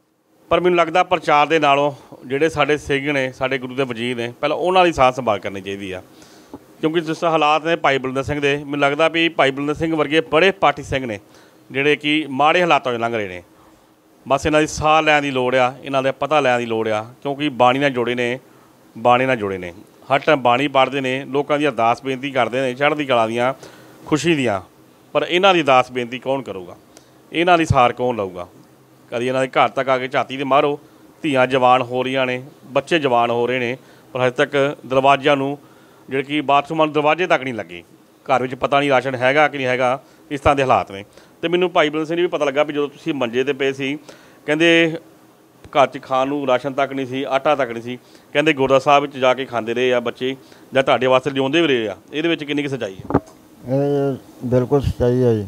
ਪਰ ਮੈਨੂੰ ਲੱਗਦਾ ਪ੍ਰਚਾਰ ਦੇ ਨਾਲੋਂ ਜਿਹੜੇ ਸਾਡੇ ਸਿੰਘ ਨੇ, ਸਾਡੇ ਗੁਰੂ ਦੇ ਵਜ਼ੀਰ ਨੇ, ਪਹਿਲਾਂ ਉਹਨਾਂ ਦੀ ਸਾਂਭ ਸੰਭਾਲ ਕਰਨੀ ਚਾਹੀਦੀ ਆ। ਕਿਉਂਕਿ ਜਿਸ ਹਾਲਾਤ ਨੇ ਭਾਈ ਬਲਵਿੰਦਰ ਸਿੰਘ ਦੇ, ਮੈਨੂੰ ਲੱਗਦਾ ਵੀ ਭਾਈ ਬਲਵਿੰਦਰ ਸਿੰਘ ਵਰਗੇ ਬੜੇ ਪਾਰਟੀ ਸਿੰਘ ਨੇ ਜਿਹੜੇ ਕਿ ਮਾੜੇ ਹਾਲਾਤਾਂ 'ਚ ਲੰਘ ਰਹੇ ਨੇ। ਬਸ ਇਹਨਾਂ ਦੀ ਸਾਹ ਲੈਣ ਦੀ ਲੋੜ ਆ, ਇਹਨਾਂ ਦਾ ਪਤਾ ਲੈਣ ਦੀ ਲੋੜ ਆ, ਕਿਉਂਕਿ ਬਾਣੀ ਨਾਲ ਜੁੜੇ ਨੇ, ਬਾਣੀ ਨਾਲ ਜੁੜੇ ਨੇ, ਹਰ ਟਾਈਮ ਬਾਣੀ ਪੜ੍ਹਦੇ ਨੇ, ਲੋਕਾਂ ਦੀ ਅਰਦਾਸ ਬੇਨਤੀ ਕਰਦੇ ਨੇ ਚੜ੍ਹਦੀ ਕਲਾ ਦੀਆਂ, ਖੁਸ਼ੀ ਦੀਆਂ। ਪਰ ਇਹਨਾਂ ਦੀ ਅਰਦਾਸ ਬੇਨਤੀ ਕੌਣ ਕਰੂਗਾ? ਇਹਨਾਂ ਦੀ ਸਾਰ ਕੌਣ ਲਊਗਾ? ਕਦੀ ਇਹਨਾਂ ਦੇ ਘਰ ਤੱਕ ਆ ਕੇ ਝਾਤੀ 'ਤੇ ਮਾਰੋ, ਧੀਆਂ ਜਵਾਨ ਹੋ ਰਹੀਆਂ ਨੇ, ਬੱਚੇ ਜਵਾਨ ਹੋ ਰਹੇ ਨੇ, ਪਰ ਹਜੇ ਤੱਕ ਦਰਵਾਜ਼ਿਆਂ ਨੂੰ, ਜਿਹੜੇ ਕਿ ਬਾਥਰੂਮਾਂ ਨੂੰ ਦਰਵਾਜ਼ੇ ਤੱਕ ਨਹੀਂ ਲੱਗੇ। ਘਰ ਵਿੱਚ ਪਤਾ ਨਹੀਂ ਰਾਸ਼ਨ ਹੈਗਾ ਕਿ ਨਹੀਂ ਹੈਗਾ, ਇਸ ਤਰ੍ਹਾਂ ਦੇ ਹਾਲਾਤ ਨੇ। ਅਤੇ ਮੈਨੂੰ ਭਾਈ ਬਲਵਿੰਦਰ ਸਿੰਘ ਜੀ ਵੀ ਪਤਾ ਲੱਗਾ ਵੀ ਜਦੋਂ ਤੁਸੀਂ ਮੰਜੇ 'ਤੇ ਪਏ ਸੀ, ਕਹਿੰਦੇ ਘਰ 'ਚ ਖਾਣ ਨੂੰ ਰਾਸ਼ਨ ਤੱਕ ਨਹੀਂ ਸੀ, ਆਟਾ ਤੱਕ ਨਹੀਂ ਸੀ, ਕਹਿੰਦੇ ਗੁਰਦੁਆਰਾ ਸਾਹਿਬ ਵਿੱਚ ਜਾ ਕੇ ਖਾਂਦੇ ਰਹੇ ਆ ਬੱਚੇ, ਜਾਂ ਤੁਹਾਡੇ ਵਾਸਤੇ ਲਿਆਉਂਦੇ ਵੀ ਰਹੇ ਆ। ਇਹਦੇ ਵਿੱਚ ਕਿੰਨੀ ਕੁ ਸੱਚਾਈ ਹੈ? ਇਹ ਬਿਲਕੁਲ ਸੱਚਾਈ ਹੈ ਜੀ।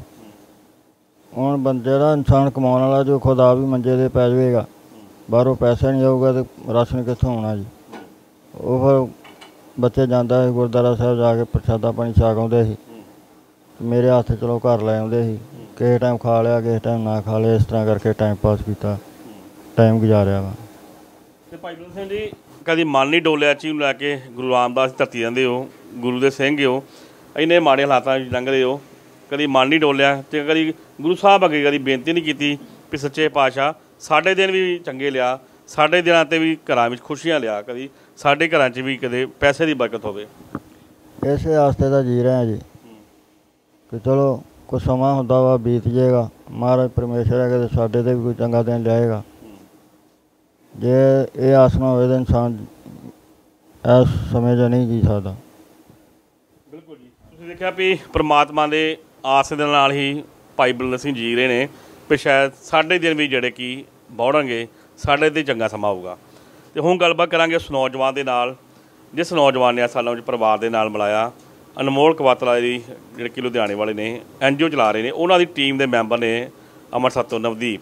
ਹੁਣ ਜਿਹੜਾ ਇਨਸਾਨ ਕਮਾਉਣ ਵਾਲਾ, ਜੋ ਖੁਦ ਆਪ ਵੀ ਮੰਜੇ 'ਤੇ ਪੈ ਜਾਵੇਗਾ, ਬਾਹਰੋਂ ਪੈਸਾ ਨਹੀਂ ਆਊਗਾ ਤਾਂ ਰਾਸ਼ਨ ਕਿੱਥੋਂ ਆਉਣਾ ਜੀ? ਉਹ ਫਿਰ ਬੱਚੇ ਜਾਂਦਾ ਸੀ ਗੁਰਦੁਆਰਾ ਸਾਹਿਬ ਜਾ ਕੇ ਪ੍ਰਸ਼ਾਦਾ ਪਾਣੀ ਛਕ ਆਉਂਦੇ ਸੀ, ਮੇਰੇ ਹੱਥ ਚਲੋ ਘਰ ਲੈ ਆਉਂਦੇ ਸੀ। ਕਿਸੇ ਟਾਈਮ ਖਾ ਲਿਆ, ਕਿਸੇ ਟਾਈਮ ਨਾ ਖਾ ਲਿਆ, ਇਸ ਤਰ੍ਹਾਂ ਕਰਕੇ ਟਾਈਮ ਪਾਸ ਕੀਤਾ, ਟਾਈਮ ਗੁਜ਼ਾਰਿਆ ਵਾ। ਅਤੇ ਭਾਈ ਬਲਵਿੰਦਰ ਸਿੰਘ ਜੀ, ਕਦੀ ਮਨ ਨਹੀਂ ਡੋਲਿਆ ਚੀਜ਼ ਨੂੰ ਲੈ ਕੇ? ਗੁਰੂ ਰਾਮਦਾਸ ਦੀ ਧਰਤੀ ਰਹਿੰਦੇ ਹੋ, ਗੁਰੂ ਦੇ ਸਿੰਘ ਹੋ, ਇੰਨੇ ਮਾੜੇ ਹਾਲਾਤਾਂ ਵਿੱਚ ਲੰਘਦੇ ਹੋ, ਕਦੀ ਮਨ ਨਹੀਂ ਡੋਲਿਆ? ਅਤੇ ਕਦੀ ਗੁਰੂ ਸਾਹਿਬ ਅੱਗੇ ਕਦੀ ਬੇਨਤੀ ਨਹੀਂ ਕੀਤੀ ਵੀ ਸੱਚੇ ਪਾਤਸ਼ਾਹ ਸਾਡੇ ਦਿਨ ਵੀ ਚੰਗੇ ਲਿਆ, ਸਾਡੇ ਦਿਨਾਂ 'ਤੇ ਵੀ ਘਰਾਂ ਵਿੱਚ ਖੁਸ਼ੀਆਂ ਲਿਆ, ਕਦੀ ਸਾਡੇ ਘਰਾਂ 'ਚ ਵੀ ਕਦੇ ਪੈਸੇ ਦੀ ਬਰਕਤ ਹੋਵੇ? ਇਸੇ ਵਾਸਤੇ ਤਾਂ ਜੀ ਰਹੇ ਹਾਂ ਜੀ ਕਿ ਚਲੋ ਕੋਈ ਸਮਾਂ ਹੁੰਦਾ ਵਾ, ਬੀਤ ਜਾਏਗਾ, ਮਹਾਰਾਜ ਪਰਮੇਸ਼ਰ ਹੈਗਾ ਤੇ ਸਾਡੇ 'ਤੇ ਵੀ ਕੋਈ ਚੰਗਾ ਦਿਨ ਲਿਆਏਗਾ। ਜੇ ਇਹ ਆਸ ਨਾ ਹੋਵੇ ਤਾਂ ਇਨਸਾਨ ਇਸ ਸਮੇਂ 'ਚ ਨਹੀਂ ਜੀ ਸਕਦਾ। ਬਿਲਕੁਲ ਜੀ, ਤੁਸੀਂ ਦੇਖਿਆ ਵੀ ਪ੍ਰਮਾਤਮਾ ਦੇ ਆਸ ਦੇ ਨਾਲ ਹੀ ਭਾਈ ਬਲਵਿੰਦਰ ਸਿੰਘ ਜੀ ਰਹੇ ਨੇ ਵੀ ਸ਼ਾਇਦ ਸਾਡੇ ਦਿਨ ਵੀ ਜਿਹੜੇ ਕਿ ਬੌੜਨਗੇ, ਸਾਡੇ 'ਤੇ ਚੰਗਾ ਸਮਾਂ ਆਊਗਾ। ਅਤੇ ਹੁਣ ਗੱਲਬਾਤ ਕਰਾਂਗੇ ਉਸ ਨੌਜਵਾਨ ਦੇ ਨਾਲ, ਜਿਸ ਨੌਜਵਾਨ ਨੇ ਸਾਲਾਂ ਵਿੱਚ ਪਰਿਵਾਰ ਦੇ ਨਾਲ ਮਿਲਾਇਆ। ਅਨਮੋਲ ਕਵਾਤਲਾ ਜੀ, ਜਿਹੜੇ ਕਿ ਲੁਧਿਆਣੇ ਵਾਲੇ ਨੇ, NGO ਚਲਾ ਰਹੇ ਨੇ, ਉਹਨਾਂ ਦੀ ਟੀਮ ਦੇ ਮੈਂਬਰ ਨੇ ਅੰਮ੍ਰਿਤਸਰ ਤੋਂ ਨਵਦੀਪ।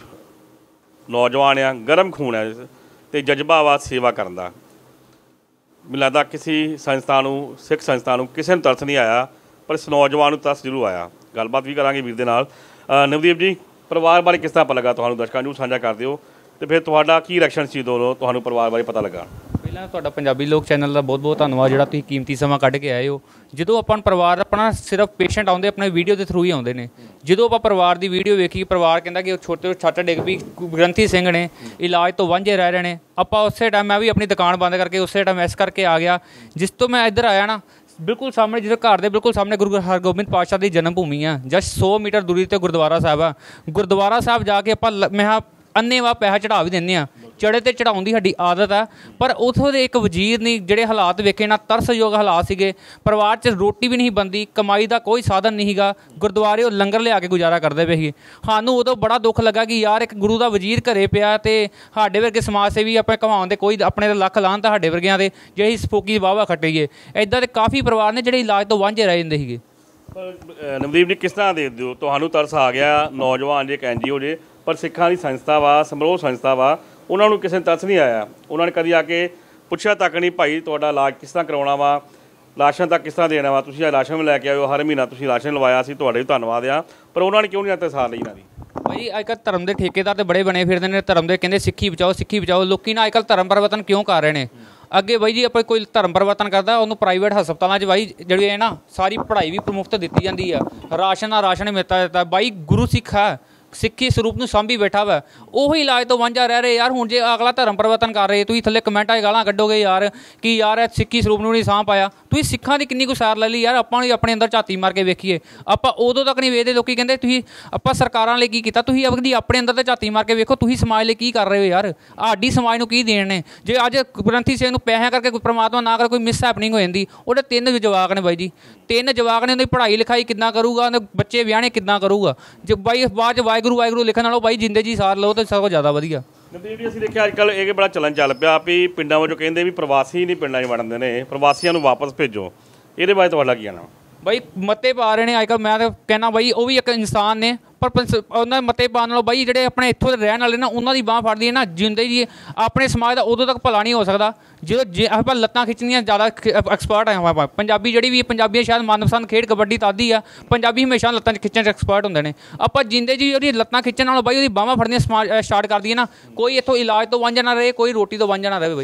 ਨੌਜਵਾਨ ਆ, ਗਰਮ ਖੂਨ ਹੈ ਅਤੇ ਜਜ਼ਬਾ ਵਾ ਸੇਵਾ ਕਰਨ ਦਾ। ਮੈਨੂੰ ਲੱਗਦਾ ਕਿਸੇ ਸੰਸਥਾ ਨੂੰ, ਸਿੱਖ ਸੰਸਥਾ ਨੂੰ ਕਿਸੇ ਨੂੰ ਤਰਸ ਨਹੀਂ ਆਇਆ, ਪਰ ਇਸ ਨੌਜਵਾਨ ਨੂੰ ਤਰਸ ਜ਼ਰੂਰ ਆਇਆ। ਗੱਲਬਾਤ ਵੀ ਕਰਾਂਗੇ ਵੀਰ ਦੇ ਨਾਲ। ਨਵਦੀਪ ਜੀ, ਪਰਿਵਾਰ ਬਾਰੇ ਕਿਸ ਤਰ੍ਹਾਂ ਪਤਾ ਲੱਗਾ ਤੁਹਾਨੂੰ? ਦਰਸ਼ਕਾਂ ਨੂੰ ਸਾਂਝਾ ਕਰ ਦਿਓ, ਅਤੇ ਫਿਰ ਤੁਹਾਡਾ ਕੀ ਰਿਐਕਸ਼ਨ ਸੀ ਉਦੋਂ ਤੁਹਾਨੂੰ ਪਰਿਵਾਰ ਬਾਰੇ ਪਤਾ ਲੱਗਾ? ਪਹਿਲਾਂ ਤੁਹਾਡਾ ਪੰਜਾਬੀ ਲੋਕ ਚੈਨਲ ਦਾ ਬਹੁਤ ਬਹੁਤ ਧੰਨਵਾਦ, ਜਿਹੜਾ ਤੁਸੀਂ ਕੀਮਤੀ ਸਮਾਂ ਕੱਢ ਕੇ ਆਏ ਹੋ। ਜਦੋਂ ਆਪਾਂ ਪਰਿਵਾਰ, ਆਪਣਾ ਸਿਰਫ ਪੇਸ਼ੈਂਟ ਆਉਂਦੇ ਆਪਣੇ ਵੀਡੀਓ ਦੇ ਥਰੂ ਹੀ ਆਉਂਦੇ ਨੇ। ਜਦੋਂ ਆਪਾਂ ਪਰਿਵਾਰ ਦੀ ਵੀਡੀਓ ਵੇਖੀ, ਪਰਿਵਾਰ ਕਹਿੰਦਾ ਕਿ ਉਹ ਛੋਟੇ ਛੱਟ ਡਿੱਗ ਵੀ, ਗ੍ਰੰਥੀ ਸਿੰਘ ਨੇ ਇਲਾਜ ਤੋਂ ਵਾਂਝੇ ਰਹਿ ਰਹੇ ਨੇ, ਆਪਾਂ ਉਸੇ ਟਾਈਮ, ਮੈਂ ਵੀ ਆਪਣੀ ਦੁਕਾਨ ਬੰਦ ਕਰਕੇ ਉਸੇ ਟਾਈਮ ਇਸ ਕਰਕੇ ਆ ਗਿਆ। ਜਿਸ ਤੋਂ ਮੈਂ ਇੱਧਰ ਆਇਆ ਨਾ, ਬਿਲਕੁਲ ਸਾਹਮਣੇ, ਜਿਹਦੇ ਘਰ ਦੇ ਬਿਲਕੁਲ ਸਾਹਮਣੇ ਗੁਰੂ ਹਰਗੋਬਿੰਦ ਪਾਤਸ਼ਾਹ ਦੀ ਜਨਮ ਭੂਮੀ ਆ। ਜਸਟ 100 ਮੀਟਰ ਦੂਰੀ 'ਤੇ ਗੁਰਦੁਆਰਾ ਸਾਹਿਬ ਆ। ਗੁਰਦੁਆਰਾ ਸਾਹਿਬ ਜਾ ਕੇ ਆਪਾਂ ਮੈਂ ਅੰਨੇਵਾਹ ਪੈਸਾ ਚੜ੍ਹਾ ਵੀ ਦਿੰਦੇ ਹਾਂ, ਚੜੇ 'ਤੇ ਚੜ੍ਹਾਉਣ ਦੀ ਸਾਡੀ ਆਦਤ ਆ। ਪਰ ਉੱਥੋਂ ਦੇ ਇੱਕ ਵਜ਼ੀਰ ਨੇ ਜਿਹੜੇ ਹਾਲਾਤ ਵੇਖੇ ਨਾ, ਤਰਸਯੋਗ ਹਾਲਾਤ ਸੀਗੇ। ਪਰਿਵਾਰ 'ਚ ਰੋਟੀ ਵੀ ਨਹੀਂ ਬਣਦੀ, ਕਮਾਈ ਦਾ ਕੋਈ ਸਾਧਨ ਨਹੀਂ ਸੀਗਾ। ਗੁਰਦੁਆਰੇ ਉਹ ਲੰਗਰ ਲਿਆ ਕੇ ਗੁਜ਼ਾਰਾ ਕਰਦੇ ਪਏ ਸੀ। ਸਾਨੂੰ ਉਦੋਂ ਬੜਾ ਦੁੱਖ ਲੱਗਾ ਕਿ ਯਾਰ ਇੱਕ ਗੁਰੂ ਦਾ ਵਜ਼ੀਰ ਘਰੇ ਪਿਆ, ਅਤੇ ਸਾਡੇ ਵਰਗੇ ਸਮਾਜ ਸੇਵੀ ਆਪਾਂ ਘਵਾਉਣ ਦੇ ਕੋਈ ਆਪਣੇ ਦੇ ਲੱਖ ਲਾਹਣ ਤਾਂ ਸਾਡੇ ਵਰਗਿਆਂ ਦੇ, ਜੇ ਅਸੀਂ ਸਪੋਕੀ ਵਾਹਵਾ ਖੱਟੀਏ। ਇੱਦਾਂ ਦੇ ਕਾਫੀ ਪਰਿਵਾਰ ਨੇ ਜਿਹੜੇ ਇਲਾਜ ਤੋਂ ਵਾਂਝੇ ਰਹਿ ਜਾਂਦੇ ਸੀਗੇ। ਨਵਦੀਪ ਜੀ, ਕਿਸ ਤਰ੍ਹਾਂ ਦੇਖਦੇ ਹੋ? ਤੁਹਾਨੂੰ ਤਰਸ ਆ ਗਿਆ, ਨੌਜਵਾਨ ਜੇ, ਇੱਕ NGO ਜੇ, ਪਰ ਸਿੱਖਾਂ ਦੀ ਸੰਸਥਾ ਵਾ, ਸਮਰੋਹ ਸੰਸਥਾ ਵਾ, ਉਹਨਾਂ ਨੂੰ ਕਿਸੇ ਨੂੰ ਤਰਸ ਨਹੀਂ ਆਇਆ? ਉਹਨਾਂ ਨੇ ਕਦੀ ਆ ਕੇ ਪੁੱਛਿਆ ਤੱਕ ਨਹੀਂ, ਭਾਈ ਤੁਹਾਡਾ ਇਲਾਜ ਕਿਸ ਤਰ੍ਹਾਂ ਕਰਾਉਣਾ ਵਾ, ਰਾਸ਼ਨ ਤੱਕ ਕਿਸ ਤਰ੍ਹਾਂ ਦੇਣਾ ਵਾ? ਤੁਸੀਂ ਰਾਸ਼ਨ ਵੀ ਲੈ ਕੇ ਆਇਓ, ਹਰ ਮਹੀਨਾ ਤੁਸੀਂ ਰਾਸ਼ਨ ਲਵਾਇਆ ਸੀ, ਤੁਹਾਡੇ ਵੀ ਧੰਨਵਾਦ ਆ, ਪਰ ਉਹਨਾਂ ਨੇ ਕਿਉਂ ਨਹੀਂ ਸਾਰ ਲਈ ਇਹਨਾਂ ਦੀ? ਭਾਈ ਅੱਜ ਕੱਲ੍ਹ ਧਰਮ ਦੇ ਠੇਕੇਦਾਰ ਤਾਂ ਬੜੇ ਬਣੇ ਫਿਰਦੇ ਨੇ, ਧਰਮ ਦੇ ਕਹਿੰਦੇ ਸਿੱਖੀ ਬਚਾਓ, ਸਿੱਖੀ ਬਚਾਓ। ਲੋਕੀ ਨਾ ਅੱਜ ਕੱਲ੍ਹ ਧਰਮ ਪਰਿਵਰਤਨ ਕਿਉਂ ਕਰ ਰਹੇ ਨੇ? ਅੱਗੇ ਬਾਈ ਜੀ, ਆਪਾਂ ਕੋਈ ਧਰਮ ਪਰਿਵਰਤਨ ਕਰਦਾ, ਉਹਨੂੰ ਪ੍ਰਾਈਵੇਟ ਹਸਪਤਾਲਾਂ 'ਚ ਬਾਈ ਜਿਹੜੀ ਹੈ ਨਾ, ਸਾਰੀ ਪੜ੍ਹਾਈ ਵੀ ਮੁਫਤ ਦਿੱਤੀ ਜਾਂਦੀ ਆ, ਰਾਸ਼ਨ ਮਿਲਦਾ ਦਿੱਤਾ। ਬਾਈ ਗੁਰੂ ਸਿੱਖ ਆ, ਸਿੱਖੀ ਸਰੂਪ ਨੂੰ ਸਾਂਭੀ ਬੈਠਾ ਵਾ, ਉਹੀ ਇਲਾਜ ਤੋਂ ਵਾਂਝਾ ਰਹਿ ਰਹੇ ਯਾਰ। ਹੁਣ ਜੇ ਅਗਲਾ ਧਰਮ ਪਰਿਵਰਤਨ ਕਰ ਰਹੇ, ਤੁਸੀਂ ਥੱਲੇ ਕਮੈਂਟਾਂ 'ਚ ਗਾਲਾਂ ਕੱਢੋਗੇ ਯਾਰ ਕਿ ਯਾਰ ਸਿੱਖੀ ਸਰੂਪ ਨੂੰ ਨਹੀਂ ਸਾਂਭ ਪਾਇਆ। ਤੁਸੀਂ ਸਿੱਖਾਂ ਦੀ ਕਿੰਨੀ ਕੁ ਸਾਰ ਲੈ ਲਈ ਯਾਰ? ਆਪਾਂ ਨੂੰ ਆਪਣੇ ਅੰਦਰ ਝਾਤੀ ਮਾਰ ਕੇ ਵੇਖੀਏ। ਆਪਾਂ ਉਦੋਂ ਤੱਕ ਨਹੀਂ ਵੇਖਦੇ, ਲੋਕੀ ਕਹਿੰਦੇ ਤੁਸੀਂ ਆਪਾਂ ਸਰਕਾਰਾਂ ਲਈ ਕੀ ਕੀਤਾ, ਤੁਸੀਂ ਆਪਣੀ ਆਪਣੇ ਅੰਦਰ ਤੇ ਝਾਤੀ ਮਾਰ ਕੇ ਵੇਖੋ, ਤੁਸੀਂ ਸਮਾਜ ਲਈ ਕੀ ਕਰ ਰਹੇ ਹੋ ਯਾਰ? ਸਾਡੀ ਸਮਾਜ ਨੂੰ ਕੀ ਦੇਣ ਨੇ? ਜੇ ਅੱਜ ਗ੍ਰੰਥੀ ਸਿੰਘ ਨੂੰ ਪੈਸਿਆਂ ਕਰਕੇ ਕੋਈ ਪ੍ਰਮਾਤਮਾ ਨਾ ਕਰ ਕੋਈ ਮਿਸ ਹੈਪਨਿੰਗ ਹੋ ਜਾਂਦੀ, ਉਹਦੇ 3 ਜਵਾਕ ਨੇ ਬਾਈ ਜੀ, 3 ਜਵਾਕ ਨੇ, ਉਹਦੀ ਪੜ੍ਹਾਈ ਲਿਖਾਈ ਕਿੱਦਾਂ ਕਰੂਗਾ? ਉਹਦੇ ਬੱਚੇ ਵਿਆਹਣੇ ਕਿੱਦਾਂ ਕਰੂਗਾ? ਜੇ ਬਾਈ ਬਾਅਦ 'ਚ ਵਾਹਿਗੁਰੂ ਲਿਖਣ ਨਾਲੋਂ ਬਾਈ ਜਿੰਦੇ ਜੀ ਸਾਰ ਲਓ ਤਾਂ ਸਭ ਤੋਂ ਜ਼ਿਆਦਾ ਵਧੀਆ। ਨਵਦੀਪ ਜੀ, ਅਸੀਂ ਦੇਖਿਆ ਅੱਜ ਕੱਲ੍ਹ ਇਹ ਬੜਾ ਚੱਲਣ ਚੱਲ ਪਿਆ ਵੀ ਪਿੰਡਾਂ ਵੱਲੋਂ ਕਹਿੰਦੇ ਵੀ ਪ੍ਰਵਾਸੀ ਨਹੀਂ ਪਿੰਡਾਂ 'ਚ ਵੜਦੇ ਨੇ, ਪ੍ਰਵਾਸੀਆਂ ਨੂੰ ਵਾਪਸ ਭੇਜੋ। ਇਹਦੇ ਬਾਰੇ ਤੁਹਾਡਾ ਕੀ ਕਹਿਣਾ? ਬਾਈ ਮਤੇ ਪਾ ਰਹੇ ਨੇ ਅੱਜ ਕੱਲ੍ਹ। ਮੈਂ ਤਾਂ ਕਹਿਣਾ ਬਾਈ ਉਹ ਵੀ ਇੱਕ ਇਨਸਾਨ ਨੇ, ਪਰ ਉਹਨਾਂ ਮਤੇ ਪਾਉਣ ਨਾਲੋਂ ਬਾਈ ਜਿਹੜੇ ਆਪਣੇ ਇੱਥੋਂ ਦੇ ਰਹਿਣ ਵਾਲੇ ਨਾ ਉਹਨਾਂ ਦੀ ਬਾਂਹ ਫੜਦੀ ਹੈ ਨਾ, ਜਿੰਦੇ ਜੀ ਆਪਣੇ ਸਮਾਜ ਦਾ ਉਦੋਂ ਤੱਕ ਭਲਾ ਨਹੀਂ ਹੋ ਸਕਦਾ ਜਦੋਂ ਜੇ ਆਪਾਂ ਲੱਤਾਂ ਖਿੱਚਣੀਆਂ ਜ਼ਿਆਦਾ ਐਕਸਪਰਟ ਆਏ ਆਪਾਂ। ਪੰਜਾਬੀ ਜਿਹੜੀ ਵੀ ਪੰਜਾਬੀ ਸ਼ਾਇਦ ਮਨਪਸੰਦ ਖੇਡ ਕਬੱਡੀ ਤਾਦੀ ਆ, ਪੰਜਾਬੀ ਹਮੇਸ਼ਾ ਲੱਤਾਂ ਖਿੱਚਣ 'ਚ ਐਕਸਪਰਟ ਹੁੰਦੇ ਨੇ। ਆਪਾਂ ਜਿੰਦੇ ਜੀ ਉਹਦੀ ਲੱਤਾਂ ਖਿੱਚਣ ਨਾਲੋਂ ਬਾਈ ਉਹਦੀ ਬਾਹਾਂ ਫੜਨੀਆਂ ਸਟਾਰਟ ਕਰ ਦਈਏ ਨਾ, ਕੋਈ ਇੱਥੋਂ ਇਲਾਜ ਤੋਂ ਵਾਂਝਾ ਨਾ ਰਹੇ, ਕੋਈ ਰੋਟੀ ਤੋਂ ਵਾਂਝਾ ਨਾ ਰਹੇ ਬਾਈ।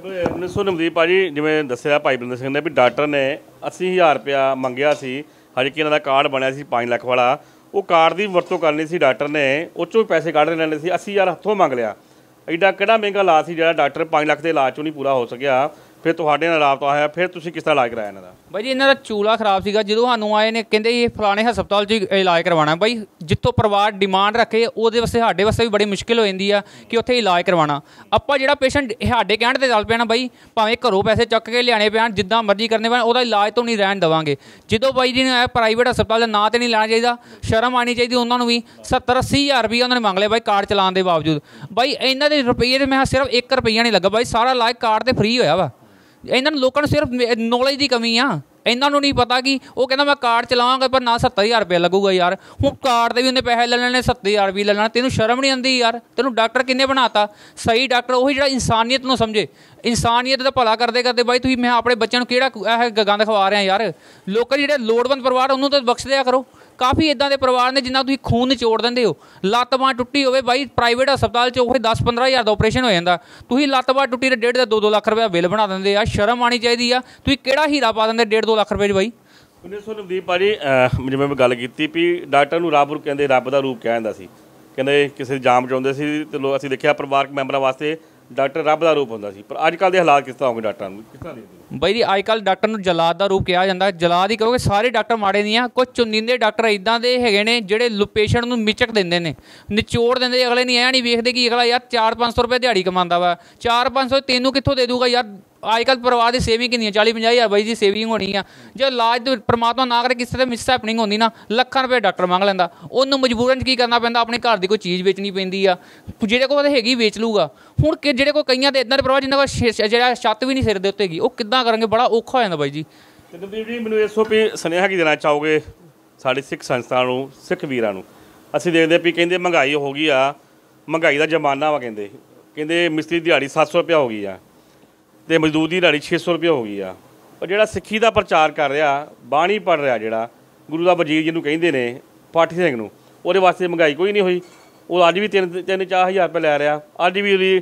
1999 ਭਾਜੀ ਜਿਵੇਂ ਦੱਸਿਆ ਭਾਈ ਬਰਿੰਦਰ ਸਿੰਘ ਨੇ ਵੀ ਡਾਕਟਰ ਨੇ 80,000 ਰੁਪਇਆ ਮੰਗਿਆ ਸੀ, ਹਜੇ ਕਿ ਇਹਨਾਂ ਦਾ ਕਾਰਡ ਬਣਿਆ ਸੀ 5 ਲੱਖ ਵਾਲਾ, ਉਹ ਕਾਰਡ ਦੀ ਵਰਤੋਂ ਕਰਨੀ ਸੀ ਡਾਕਟਰ ਨੇ, ਉਹ 'ਚੋਂ ਵੀ ਪੈਸੇ ਕੱਢ ਲੈਣੇ ਸੀ। 80,000 ਹੱਥੋਂ ਮੰਗ ਲਿਆ। ਐਡਾ ਕਿਹੜਾ ਮਹਿੰਗਾ ਇਲਾਜ ਸੀ ਜਿਹੜਾ ਡਾਕਟਰ 5 ਲੱਖ ਦੇ ਇਲਾਜ 'ਚੋਂ ਨਹੀਂ ਪੂਰਾ ਹੋ ਸਕਿਆ। ਫਿਰ ਤੁਹਾਡੇ ਨਾਲ ਰਾਬਤਾ ਹੋਇਆ, ਫਿਰ ਤੁਸੀਂ ਕਿਸ ਤਰ੍ਹਾਂ ਇਲਾਜ ਕਰਾਇਆ ਇਹਨਾਂ ਦਾ? ਬਾਈ ਜੀ ਇਹਨਾਂ ਦਾ ਚੂਲਾ ਖਰਾਬ ਸੀਗਾ। ਜਦੋਂ ਸਾਨੂੰ ਆਏ ਨੇ ਕਹਿੰਦੇ ਇਹ ਫਲਾਣੇ ਹਸਪਤਾਲ 'ਚ ਇਲਾਜ ਕਰਵਾਉਣਾ, ਬਾਈ ਜਿੱਥੋਂ ਪਰਿਵਾਰ ਡਿਮਾਂਡ ਰੱਖੇ ਉਹਦੇ ਵਾਸਤੇ ਸਾਡੇ ਵਾਸਤੇ ਵੀ ਬੜੀ ਮੁਸ਼ਕਿਲ ਹੋ ਜਾਂਦੀ ਆ ਕਿ ਉੱਥੇ ਇਲਾਜ ਕਰਵਾਉਣਾ। ਆਪਾਂ ਜਿਹੜਾ ਪੇਸ਼ੈਂਟ ਸਾਡੇ ਕਹਿਣ 'ਤੇ ਚੱਲ ਪਿਆ ਨਾ ਬਾਈ, ਭਾਵੇਂ ਘਰੋਂ ਪੈਸੇ ਚੱਕ ਕੇ ਲਿਆਣੇ ਪੈਣ, ਜਿੱਦਾਂ ਮਰਜ਼ੀ ਕਰਨੇ ਪੈਣ, ਉਹਦਾ ਇਲਾਜ ਤੋਂ ਨਹੀਂ ਰਹਿਣ ਦੇਵਾਂਗੇ। ਜਦੋਂ ਬਾਈ ਜੀ ਨੇ ਪ੍ਰਾਈਵੇਟ ਹਸਪਤਾਲ ਦਾ ਨਾਂ ਤਾਂ ਨਹੀਂ ਲੈਣਾ ਚਾਹੀਦਾ, ਸ਼ਰਮ ਆਉਣੀ ਚਾਹੀਦੀ ਉਹਨਾਂ ਨੂੰ ਵੀ। 70-80,000 ਰੁਪਈਆ ਉਹਨਾਂ ਨੇ ਮੰਗ ਲਿਆ ਬਾਈ ਕਾਰਡ ਚਲਾਉਣ ਦੇ ਬਾਵਜੂਦ। ਬਾਈ ਇਹਨਾਂ ਦੇ ਰੁਪਈਏ ਦੇ ਮੈਂ ਸਿਰਫ 1 ਰੁਪਈਆ ਨਹੀਂ ਲੱਗਾ ਬਾਈ, ਸਾਰਾ ਇਲਾਜ ਕਾਰਡ 'ਤੇ ਫ੍ਰੀ ਹੋਇਆ ਵਾ। ਇਹਨਾਂ ਨੂੰ ਲੋਕਾਂ ਨੂੰ ਸਿਰਫ ਨੌਲੇਜ ਦੀ ਕਮੀ ਆ, ਇਹਨਾਂ ਨੂੰ ਨਹੀਂ ਪਤਾ ਕਿ ਉਹ ਕਹਿੰਦਾ ਮੈਂ ਕਾਰਡ ਚਲਾਵਾਂਗਾ ਪਰ ਨਾ 70,000 ਰੁਪਇਆ ਲੱਗੂਗਾ। ਯਾਰ ਹੁਣ ਕਾਰਡ ਦੇ ਵੀ ਉਹਨੇ ਪੈਸੇ ਲੈ ਲੈਣੇ, 70,000 ਵੀ ਲੈ ਲੈਣਾ। ਤੈਨੂੰ ਸ਼ਰਮ ਨਹੀਂ ਆਉਂਦੀ ਯਾਰ? ਤੈਨੂੰ ਡਾਕਟਰ ਕਿੰਨੇ ਬਣਾਤਾ? ਸਹੀ ਡਾਕਟਰ ਉਹੀ ਜਿਹੜਾ ਇਨਸਾਨੀਅਤ ਨੂੰ ਸਮਝੇ, ਇਨਸਾਨੀਅਤ ਦਾ ਭਲਾ ਕਰਦੇ ਕਰਦੇ ਬਾਈ ਤੁਸੀਂ ਮੈਂ ਆਪਣੇ ਬੱਚਿਆਂ ਨੂੰ ਕਿਹੜਾ ਇਹ ਗੰਦ ਖਵਾ ਰਿਹਾ ਯਾਰ। ਲੋਕਾਂ ਜਿਹੜੇ ਲੋੜਵੰਦ ਪਰਿਵਾਰ ਉਹਨੂੰ ਤਾਂ ਬਖਸ਼ ਦਿਆ ਕਰੋ। ਕਾਫੀ ਇੱਦਾਂ ਦੇ ਪਰਿਵਾਰ ਨੇ ਜਿੰਨਾ ਤੁਸੀਂ ਖੂਨ ਨਿਚੋੜ ਦਿੰਦੇ ਹੋ। ਲੱਤ ਬਾਂਹ ਟੁੱਟੀ ਹੋਵੇ ਬਾਈ, ਪ੍ਰਾਈਵੇਟ ਹਸਪਤਾਲ 'ਚ ਉਹ 10-15,000 ਦਾ ਆਪਰੇਸ਼ਨ ਹੋ ਜਾਂਦਾ, ਤੁਸੀਂ ਲੱਤ ਬਾਂਹ ਟੁੱਟੀ ਤੇ 1.5-2 ਲੱਖ ਰੁਪਇਆ ਬਿੱਲ ਬਣਾ ਦਿੰਦੇ ਆ। ਸ਼ਰਮ ਆਉਣੀ ਚਾਹੀਦੀ ਆ। ਤੁਸੀਂ ਕਿਹੜਾ ਹੀਰਾ ਪਾ ਦਿੰਦੇ 1.5-2 ਲੱਖ ਰੁਪਏ 'ਚ ਬਾਈ? 1999 ਭਾਜੀ ਜਿਵੇਂ ਮੈਂ ਗੱਲ ਕੀਤੀ ਵੀ ਡਾਕਟਰ ਨੂੰ ਰੱਬ ਕਹਿੰਦੇ, ਰੱਬ ਦਾ ਰੂਪ ਕਿਹਾ ਜਾਂਦਾ ਸੀ। ਕਹਿੰਦੇ ਕਿਸੇ ਦੀ ਜਾਨ ਬਚਾਉਂਦੇ ਸੀ ਤੇ ਲੋਕ ਅਸੀਂ ਦੇਖਿਆ ਪਰਿਵਾਰਕ ਮੈਂਬਰਾਂ ਵਾਸਤੇ ਡਾਕਟਰ ਰੱਬ ਦਾ ਰੂਪ ਹੁੰਦਾ ਸੀ। ਪਰ ਅੱਜ ਕੱਲ੍ਹ ਦੇ ਹਾਲਾਤ ਕਿਸ ਤਰ੍ਹਾਂ ਹੋਗੇ ਡਾਕਟਰਾਂ ਨੂੰ, ਕਿਸ ਤਰ੍ਹਾਂ ਦੇ ਬਾਈ ਜੀ? ਅੱਜ ਕੱਲ੍ਹ ਡਾਕਟਰ ਨੂੰ ਜਲਾਦ ਦਾ ਰੂਪ ਕਿਹਾ ਜਾਂਦਾ। ਜਲਾਦ ਹੀ ਕਹੋਗੇ, ਸਾਰੇ ਡਾਕਟਰ ਮਾੜੇ ਨਹੀਂ ਆ। ਕੁਝ ਚੁਣਿੰਦੇ ਡਾਕਟਰ ਇੱਦਾਂ ਦੇ ਹੈਗੇ ਨੇ ਜਿਹੜੇ ਪੇਸ਼ੈਂਟ ਨੂੰ ਮਿਚਕ ਦਿੰਦੇ ਨੇ, ਨਿਚੋੜ ਦਿੰਦੇ। ਅਗਲੇ ਨਹੀਂ ਇਹ ਨਹੀਂ ਵੇਖਦੇ ਕਿ ਅਗਲਾ ਯਾਰ 400-500 ਰੁਪਏ ਦਿਹਾੜੀ ਕਮਾਉਂਦਾ ਵਾ, 400-500 ਤੈਨੂੰ ਕਿੱਥੋਂ ਦੇ ਦੂਗਾ ਯਾਰ? ਅੱਜ ਕੱਲ੍ਹ ਪਰਿਵਾਰ ਦੀ ਸੇਵਿੰਗ ਕਿੰਨੀ ਆ? 40-50,000 ਬਾਈ ਜੀ ਸੇਵਿੰਗ ਹੋਣੀ ਆ। ਜੇ ਇਲਾਜ ਪਰਮਾਤਮਾ ਨਾ ਕਰੇ ਕਿਸੇ ਤੇ ਮਿਸ ਹੈਪਨਿੰਗ ਹੁੰਦੀ ਨਾ, ਲੱਖਾਂ ਰੁਪਏ ਡਾਕਟਰ ਮੰਗ ਲੈਂਦਾ। ਉਹਨੂੰ ਮਜਬੂਰਨ 'ਚ ਕੀ ਕਰਨਾ ਪੈਂਦਾ? ਆਪਣੇ ਘਰ ਦੀ ਕੋਈ ਚੀਜ਼ ਵੇਚਣੀ ਪੈਂਦੀ ਆ। ਜਿਹੜੇ ਕੋਲ ਹੈਗੀ ਵੇਚ ਲੂਗਾ। ਹੁਣ ਜਿਹੜੇ ਕੋਲ ਕਈਆਂ ਦੇ ਇੱਦਾਂ ਦੇ ਪਰਿਵਾਰ ਜਿਨ੍ਹਾਂ ਕੋਲ ਜਿਹੜਾ ਛੱਤ ਵੀ ਨਹੀਂ ਸਿਰ ਦੇ ਉੱਤੇ ਹੈਗੀ, ਉਹ ਕਿੱਦਾਂ ਕਰਾਂਗੇ? ਬੜਾ ਔਖਾ ਹੋ ਜਾਂਦਾ ਬਾਈ ਜੀ। ਤੇ ਨਵਦੀਪ ਜੀ ਮੈਨੂੰ ਇਸ ਤੋਂ ਵੀ ਸੁਨੇਹਾ ਕੀ ਦੇਣਾ ਚਾਹੋਗੇ ਸਾਡੀ ਸਿੱਖ ਸੰਸਥਾ ਨੂੰ, ਸਿੱਖ ਵੀਰਾਂ ਨੂੰ? ਅਸੀਂ ਦੇਖਦੇ ਵੀ ਕਹਿੰਦੇ ਮਹਿੰਗਾਈ ਹੋ ਗਈ ਆ, ਮਹਿੰਗਾਈ ਦਾ ਜ਼ਮਾਨਾ ਵਾ। ਕਹਿੰਦੇ ਮਿਸਤਰੀ ਦਿਹਾੜੀ 700 ਰੁਪਇਆ ਹੋ ਗਈ ਆ ਤੇ ਮਜ਼ਦੂਰ ਦੀ ਦਿਹਾੜੀ 600 ਰੁਪਇਆ ਹੋ ਗਈ ਆ। ਪਰ ਜਿਹੜਾ ਸਿੱਖੀ ਦਾ ਪ੍ਰਚਾਰ ਕਰ ਰਿਹਾ, ਬਾਣੀ ਪੜ੍ਹ ਰਿਹਾ, ਜਿਹੜਾ ਗੁਰੂ ਦਾ ਵਜ਼ੀਰ ਜਿਹਨੂੰ ਕਹਿੰਦੇ ਨੇ ਪਾਠੀ ਸਿੰਘ ਨੂੰ, ਉਹਦੇ ਵਾਸਤੇ ਮਹਿੰਗਾਈ ਕੋਈ ਨਹੀਂ ਹੋਈ। ਉਹ ਅੱਜ ਵੀ 3-4 ਹਜ਼ਾਰ ਰੁਪਏ ਲੈ ਰਿਹਾ, ਅੱਜ ਵੀ ਉਹਦੀ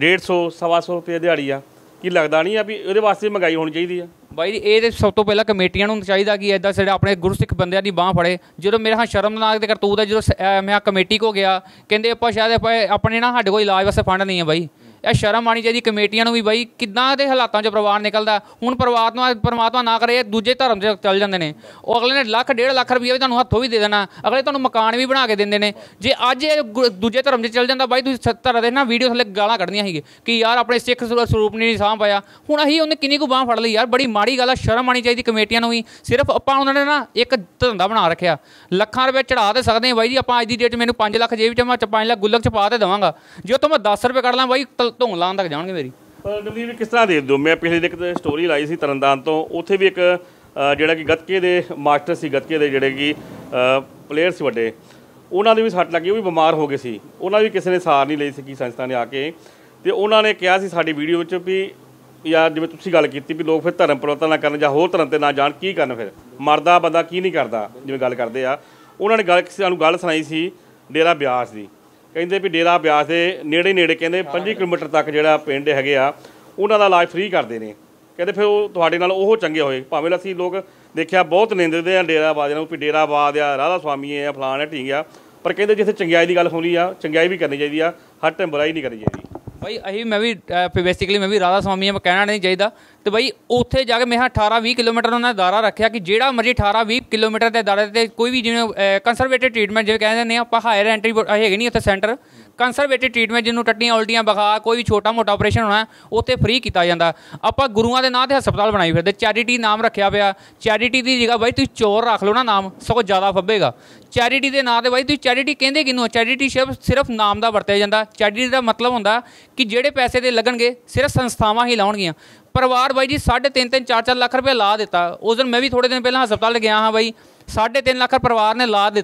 150-125 ਰੁਪਏ ਦਿਹਾੜੀ ਆ। ਕੀ ਲੱਗਦਾ ਨਹੀਂ ਆ ਵੀ ਉਹਦੇ ਵਾਸਤੇ ਮਹਿੰਗਾਈ ਹੋਣੀ ਚਾਹੀਦੀ ਆ? ਬਾਈ ਜੀ ਇਹ ਤਾਂ ਸਭ ਤੋਂ ਪਹਿਲਾਂ ਕਮੇਟੀਆਂ ਨੂੰ ਚਾਹੀਦਾ ਕਿ ਇੱਦਾਂ ਜਿਹੜੇ ਆਪਣੇ ਗੁਰਸਿੱਖ ਬੰਦਿਆਂ ਦੀ ਬਾਂਹ ਫੜੇ। ਜਦੋਂ ਮੇਰੇ ਹਾਂ ਸ਼ਰਮਨਾਕ ਦੇ ਕਰਤੂਤ ਹੈ, ਜਦੋਂ ਮੈਂ ਕਮੇਟੀ ਕੋ ਗਿਆ ਕਹਿੰਦੇ ਆਪਾਂ ਸ਼ਾਇਦ ਆਪਣੇ ਨਾ ਸਾਡੇ ਕੋਲ ਇਲਾਜ ਵਾਸਤੇ ਫੰਡ ਨਹੀਂ ਹੈ। ਬਾਈ ਇਹ ਸ਼ਰਮ ਆਉਣੀ ਚਾਹੀਦੀ ਕਮੇਟੀਆਂ ਨੂੰ ਵੀ। ਬਾਈ ਕਿੱਦਾਂ ਦੇ ਹਾਲਾਤਾਂ 'ਚ ਪਰਿਵਾਰ ਨਿਕਲਦਾ। ਹੁਣ ਪਰਮਾਤਮਾ ਨਾ ਕਰੇ ਦੂਜੇ ਧਰਮ 'ਚ ਚੱਲ ਜਾਂਦੇ ਨੇ, ਉਹ ਅਗਲੇ ਨੇ 1.5 ਲੱਖ ਰੁਪਈਆ ਵੀ ਤੁਹਾਨੂੰ ਹੱਥੋਂ ਵੀ ਦੇ ਦੇਣਾ, ਅਗਲੇ ਤੁਹਾਨੂੰ ਮਕਾਨ ਵੀ ਬਣਾ ਕੇ ਦਿੰਦੇ ਨੇ। ਜੇ ਅੱਜ ਇਹ ਦੂਜੇ ਧਰਮ 'ਚ ਚੱਲ ਜਾਂਦਾ ਬਾਈ, ਤੁਸੀਂ 70 ਦੇ ਨਾ ਵੀਡੀਓ ਥੱਲੇ ਗਾਲਾਂ ਕੱਢਣੀਆਂ ਸੀਗੇ ਕਿ ਯਾਰ ਆਪਣੇ ਸਿੱਖ ਸਰੂਪ ਨਹੀਂ ਸਾਂਭ ਪਾਇਆ। ਹੁਣ ਅਸੀਂ ਉਹਨੇ ਕਿੰਨੀ ਕੁ ਬਾਂਹ ਫੜ ਲਈ ਯਾਰ, ਬੜੀ ਮਾੜੀ ਗੱਲ ਆ। ਸ਼ਰਮ ਆਉਣੀ ਚਾਹੀਦੀ ਕਮੇਟੀਆਂ ਨੂੰ ਵੀ। ਸਿਰਫ ਆਪਾਂ ਉਹਨਾਂ ਨੇ ਨਾ ਇੱਕ ਧੰਦਾ ਬਣਾ ਰੱਖਿਆ, ਲੱਖਾਂ ਰੁਪਏ ਚੜ੍ਹਾ ਦੇ ਸਕਦੇ ਹਾਂ ਬਾਈ ਜੀ ਆਪਾਂ। ਅੱਜ ਦੀ ਡੇਟ ਮੈਨੂੰ 5 ਲੱਖ ਜੇਬ 'ਚ ਮੈਂ 5 ਲੱਖ ਗੁੱਲਕ 'ਚ ਪਾ ਤੇ ਦੇਵਾਂਗਾ। ਜੇ ਉੱਥੋਂ ਮੈਂ 10 ਰੁਪਏ ਕੱਢ ਲਾਂ ਬਾਈ, ਧੌਣ ਲਾਉਣ ਤੱਕ ਜਾਣਗੇ ਮੇਰੀ। ਪਰ ਨਵਦੀਪ ਕਿਸ ਤਰ੍ਹਾਂ ਦੇ ਦਿਓ? ਮੈਂ ਪਿਛਲੇ ਇੱਕ ਸਟੋਰੀ ਲਾਈ ਸੀ ਤਰਨਤਾਰਨ ਤੋਂ, ਉੱਥੇ ਵੀ ਇੱਕ ਜਿਹੜਾ ਕਿ ਗੱਤਕੇ ਦੇ ਮਾਸਟਰ ਸੀ, ਗੱਤਕੇ ਦੇ ਜਿਹੜੇ ਕਿ ਪਲੇਅਰ ਸੀ ਵੱਡੇ, ਉਹਨਾਂ ਦੀ ਵੀ ਸੱਟ ਲੱਗੀ, ਉਹ ਵੀ ਬਿਮਾਰ ਹੋ ਗਏ ਸੀ। ਉਹਨਾਂ ਦੀ ਕਿਸੇ ਨੇ ਸਾਰ ਨਹੀਂ ਲਈ ਸੀ ਸੰਸਥਾ ਨੇ ਆ ਕੇ, ਤੇ ਉਹਨਾਂ ਨੇ ਕਿਹਾ ਸੀ ਸਾਡੀ ਵੀਡੀਓ ਵਿੱਚ ਵੀ ਯਾਰ ਜਿਵੇਂ ਤੁਸੀਂ ਗੱਲ ਕੀਤੀ ਵੀ ਲੋਕ ਫਿਰ ਧਰਮ ਪਰਿਵਰਤਨ ਨਾ ਕਰਨ ਜਾਂ ਹੋਰ ਧਰਮ 'ਤੇ ਨਾ ਜਾਣ, ਕੀ ਕਰਨ ਫਿਰ? ਮਰਦਾ ਬੰਦਾ ਕੀ ਨਹੀਂ ਕਰਦਾ, ਜਿਵੇਂ ਗੱਲ ਕਰਦੇ ਆ। ਉਹਨਾਂ ਨੇ ਸਾਨੂੰ ਗੱਲ ਸੁਣਾਈ ਸੀ ਡੇਰਾ ਬਿਆਸ ਦੀ। ਕਹਿੰਦੇ ਵੀ ਡੇਰਾ ਬਿਆਸ ਦੇ ਨੇੜੇ ਕਹਿੰਦੇ 25 ਕਿਲੋਮੀਟਰ ਤੱਕ ਜਿਹੜਾ ਪਿੰਡ ਹੈਗੇ ਆ, ਉਹਨਾਂ ਦਾ ਇਲਾਜ ਫ੍ਰੀ ਕਰਦੇ ਨੇ। ਕਹਿੰਦੇ ਫਿਰ ਉਹ ਤੁਹਾਡੇ ਨਾਲ ਉਹ ਚੰਗੇ ਹੋਏ। ਭਾਵੇਂ ਅਸੀਂ ਲੋਕ ਦੇਖਿਆ ਬਹੁਤ ਨਿੰਦਦੇ ਆ ਡੇਰਾਬਾਦ ਨੂੰ ਵੀ ਡੇਰਾਬਾਦ ਆ, ਰਾਧਾ ਸਵਾਮੀ ਆ, ਫਲਾਣ ਆ, ਠੀਕ ਆ, ਪਰ ਕਹਿੰਦੇ ਜਿੱਥੇ ਚੰਗਿਆਈ ਦੀ ਗੱਲ ਹੁੰਦੀ ਆ, ਚੰਗਿਆਈ ਵੀ ਕਰਨੀ ਚਾਹੀਦੀ ਆ, ਹਰ ਟਾਈਮ ਬੁਰਾਈ ਨਹੀਂ ਕਰਨੀ ਚਾਹੀਦੀ। ਬਾਈ ਅਸੀਂ ਮੈਂ ਵੀ ਬੇਸਿਕਲੀ ਮੈਂ ਵੀ ਰਾਧਾ ਸਵਾਮੀ ਆ, ਮੈਂ ਕਹਿਣਾ ਨਹੀਂ ਚਾਹੀਦਾ। ਤੇ ਬਾਈ ਉੱਥੇ ਜਾ ਕੇ ਮੈਂ 18-20 ਕਿਲੋਮੀਟਰ ਉਹਨਾਂ ਨੇ ਦਾਇਰਾ ਰੱਖਿਆ ਕਿ ਜਿਹੜਾ ਮਰਜ਼ੀ 18-20 ਕਿਲੋਮੀਟਰ ਦੇ ਦਾਇਰੇ 'ਤੇ ਕੋਈ ਵੀ ਜਿਵੇਂ ਕੰਸਰਵੇਟਿਵ ਟ੍ਰੀਟਮੈਂਟ ਜਿਵੇਂ ਕਹਿੰਦੇ ਨੇ ਆਪਾਂ, ਹਾਇਰ ਐਂਟਰੀ ਹੈਗੇ ਨਹੀਂ ਉੱਥੇ ਸੈਂਟਰ। ਕੰਸਰਵੇਟਿਵ ਟ੍ਰੀਟਮੈਂਟ ਜਿਹਨੂੰ ਟੱਟੀਆਂ ਉਲਟੀਆਂ ਬੁਖਾਰ ਕੋਈ ਵੀ ਛੋਟਾ ਮੋਟਾ ਆਪਰੇਸ਼ਨ ਹੋਣਾ ਉੱਥੇ ਫ੍ਰੀ ਕੀਤਾ ਜਾਂਦਾ। ਆਪਾਂ ਗੁਰੂਆਂ ਦੇ ਨਾਂ 'ਤੇ ਹਸਪਤਾਲ ਬਣਾਈ ਫਿਰਦੇ, ਚੈਰਿਟੀ ਨਾਮ ਰੱਖਿਆ ਪਿਆ। ਚੈਰਿਟੀ ਦੀ ਜਗ੍ਹਾ ਬਾਈ ਤੁਸੀਂ ਚੋਰ ਰੱਖ ਲਓ ਨਾ ਨਾਮ, ਸਗੋਂ ਜ਼ਿਆਦਾ ਫੱਬੇਗਾ। ਚੈਰਿਟੀ ਦੇ ਨਾਂ 'ਤੇ ਬਾਈ ਤੁਸੀਂ ਚੈਰਿਟੀ ਕਹਿੰਦੇ ਕਿਹਨੂੰ? ਚੈਰਿਟੀ ਸਿਰਫ ਨਾਮ ਦਾ ਵਰਤਿਆ ਜਾਂਦਾ। ਚੈਰਿਟੀ ਦਾ ਮਤਲਬ ਹੁੰਦਾ ਕਿ ਜਿਹੜੇ ਪੈਸੇ ਦੇ ਲੱਗਣਗੇ ਸਿਰਫ ਸੰਸਥਾਵਾਂ ਹੀ ਲਾਉਣਗੀਆਂ। ਪਰਿਵਾਰ ਬਾਈ ਜੀ 3.5 4 ਲੱਖ ਰੁਪਏ ਲਾ ਦਿੱਤਾ। ਉਸ ਦਿਨ ਮੈਂ ਵੀ ਥੋੜ੍ਹੇ ਦਿਨ ਪਹਿਲਾਂ ਹਸਪਤਾਲ ਗਿਆ ਹਾਂ ਬਾਈ, 3.5 ਲੱਖ ਪਰਿਵਾਰ ਨੇ ਲਾ ਦਿੱਤਾ।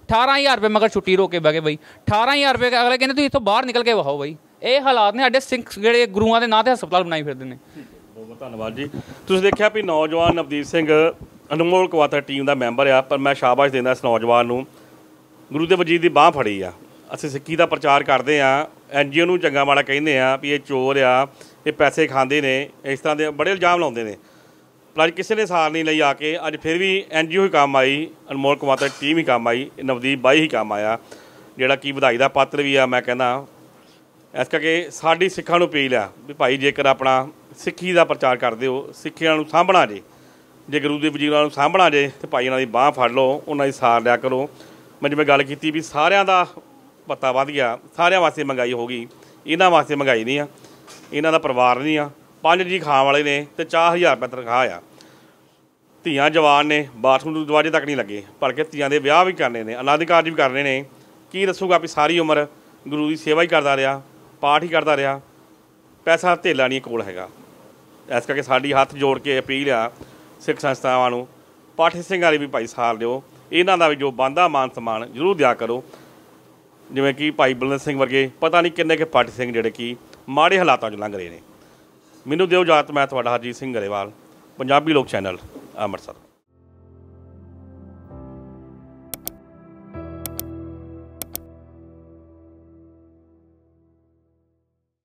18,000 ਰੁਪਏ ਮਗਰ ਛੁੱਟੀ ਰੋ ਕੇ ਬਹਿ ਗਏ ਬਈ। 18,000 ਰੁਪਏ ਅਗਲੇ ਕਹਿੰਦੇ ਤੁਸੀਂ ਇੱਥੋਂ ਬਾਹਰ ਨਿਕਲ ਕੇ ਵਹਾਓ ਬਈ। ਇਹ ਹਾਲਾਤ ਨੇ ਸਾਡੇ ਸਿੰਘ ਜਿਹੜੇ ਗੁਰੂਆਂ ਦੇ ਨਾਂ 'ਤੇ ਹਸਪਤਾਲ ਬਣਾਈ ਫਿਰਦੇ ਨੇ। ਬਹੁਤ ਬਹੁਤ ਧੰਨਵਾਦ ਜੀ। ਤੁਸੀਂ ਦੇਖਿਆ ਵੀ ਨੌਜਵਾਨ ਨਵਦੀਪ ਸਿੰਘ ਅਨਮੋਲ ਕਵਾਤਰ ਟੀਮ ਦਾ ਮੈਂਬਰ ਆ, ਪਰ ਮੈਂ ਸ਼ਾਬਾਸ਼ ਦਿੰਦਾ ਇਸ ਨੌਜਵਾਨ ਨੂੰ, ਗੁਰੂ ਦੇ ਵਜੀਦ ਦੀ ਬਾਂਹ ਫੜੀ ਆ। ਅਸੀਂ ਸਿੱਖੀ ਦਾ ਪ੍ਰਚਾਰ ਕਰਦੇ ਹਾਂ, NGO ਨੂੰ ਚੰਗਾ ਮਾੜਾ ਕਹਿੰਦੇ ਆ ਵੀ ਇਹ ਚੋਰ ਆ, ਇਹ ਪੈਸੇ ਖਾਂਦੇ ਨੇ, ਇਸ ਤਰ੍ਹਾਂ ਦੇ ਬੜੇ ਇਲਜ਼ਾਮ ਲਾਉਂਦੇ ਨੇ, ਪਰ ਅੱਜ ਕਿਸੇ ਨੇ ਸਾਰ ਨਹੀਂ ਲਈ ਆ ਕੇ। ਅੱਜ ਫਿਰ ਵੀ NGO ਹੀ ਕੰਮ ਆਈ, ਅਨਮੋਲ ਕਵਾਤਰ ਟੀਮ ਹੀ ਕੰਮ ਆਈ, ਨਵਦੀਪ ਬਾਈ ਹੀ ਕੰਮ ਆਇਆ, ਜਿਹੜਾ ਕਿ ਵਧਾਈ ਦਾ ਪਾਤਰ ਵੀ ਆ। ਮੈਂ ਕਹਿੰਦਾ ਇਸ ਕਰਕੇ ਸਾਡੀ ਸਿੱਖਾਂ ਨੂੰ ਅਪੀਲ ਆ ਵੀ ਭਾਈ ਜੇਕਰ ਆਪਣਾ ਸਿੱਖੀ ਦਾ ਪ੍ਰਚਾਰ ਕਰਦੇ ਹੋ, ਸਿੱਖੀਆਂ ਨੂੰ ਸਾਂਭਣਾ ਜੇ ਗੁਰੂ ਦੇ ਵਜੀਰਾਂ ਨੂੰ ਸਾਂਭਣਾ ਤੇ ਭਾਈ ਇਹਨਾਂ ਦੀ ਬਾਂਹ ਫੜ ਲਓ, ਉਹਨਾਂ ਦੀ ਸਾਰ ਲਿਆ ਕਰੋ। ਮੈਂ ਜਿਵੇਂ ਗੱਲ ਕੀਤੀ ਵੀ ਸਾਰਿਆਂ ਦਾ ਪਤਾ ਵੱਧ ਗਿਆ, ਸਾਰਿਆਂ ਵਾਸਤੇ ਮਹਿੰਗਾਈ ਹੋ ਗਈ, ਇਹਨਾਂ ਵਾਸਤੇ ਮਹਿੰਗਾਈ ਨਹੀਂ ਆ, ਇਹਨਾਂ ਦਾ ਪਰਿਵਾਰ ਨਹੀਂ ਆ, 5 ਜੀ ਖਾਣ ਵਾਲੇ ਨੇ ਤੇ 4,000 ਰੁਪਏ ਤਨਖਾਹ ਆ। ਧੀਆਂ ਜਵਾਨ ਨੇ, ਬਾਥਰੂਮ ਦੇ ਦਰਵਾਜ਼ੇ ਤੱਕ ਨਹੀਂ ਲੱਗੇ, ਭਲਕੇ ਧੀਆਂ ਦੇ ਵਿਆਹ ਵੀ ਕਰਨੇ ਨੇ, ਅਨਾਦੀ ਕਾਰਜ ਵੀ ਕਰਨੇ ਨੇ। ਕੀ ਦੱਸੂਗਾ ਵੀ ਸਾਰੀ ਉਮਰ ਗੁਰੂ ਦੀ ਸੇਵਾ ਹੀ ਕਰਦਾ ਰਿਹਾ, ਪਾਠ ਹੀ ਕਰਦਾ ਰਿਹਾ, ਪੈਸਾ ਧੇਲਾ ਨਹੀਂ ਕੋਲ ਹੈਗਾ। ਇਸ ਕਰਕੇ ਸਾਡੀ ਹੱਥ ਜੋੜ ਕੇ ਅਪੀਲ ਆ ਸਿੱਖ ਸੰਸਥਾਵਾਂ ਨੂੰ, ਪਾਠੀ ਸਿੰਘਾਂ ਲਈ ਵੀ ਭਾਈ ਸਾਰ ਦਿਓ, ਇਹਨਾਂ ਦਾ ਵੀ ਜੋ ਬਣਦਾ ਮਾਨ ਸਨਮਾਨ ਜ਼ਰੂਰ ਦਿਆ ਕਰੋ। ਜਿਵੇਂ ਕਿ ਭਾਈ ਬਲਵੰਤ ਸਿੰਘ ਵਰਗੇ ਪਤਾ ਨਹੀਂ ਕਿੰਨੇ ਕੁ ਪਾਠੀ ਸਿੰਘ ਜਿਹੜੇ ਕਿ ਮਾੜੇ ਹਾਲਾਤਾਂ 'ਚ ਲੰਘ ਰਹੇ ਨੇ। ਮੈਨੂੰ ਦਿਓ ਇਜਾਜ਼ਤ, ਮੈਂ ਤੁਹਾਡਾ ਹਰਜੀਤ ਸਿੰਘ ਗਰੇਵਾਲ, ਪੰਜਾਬੀ ਲੋਕ ਚੈਨਲ, ਅੰਮ੍ਰਿਤਸਰ।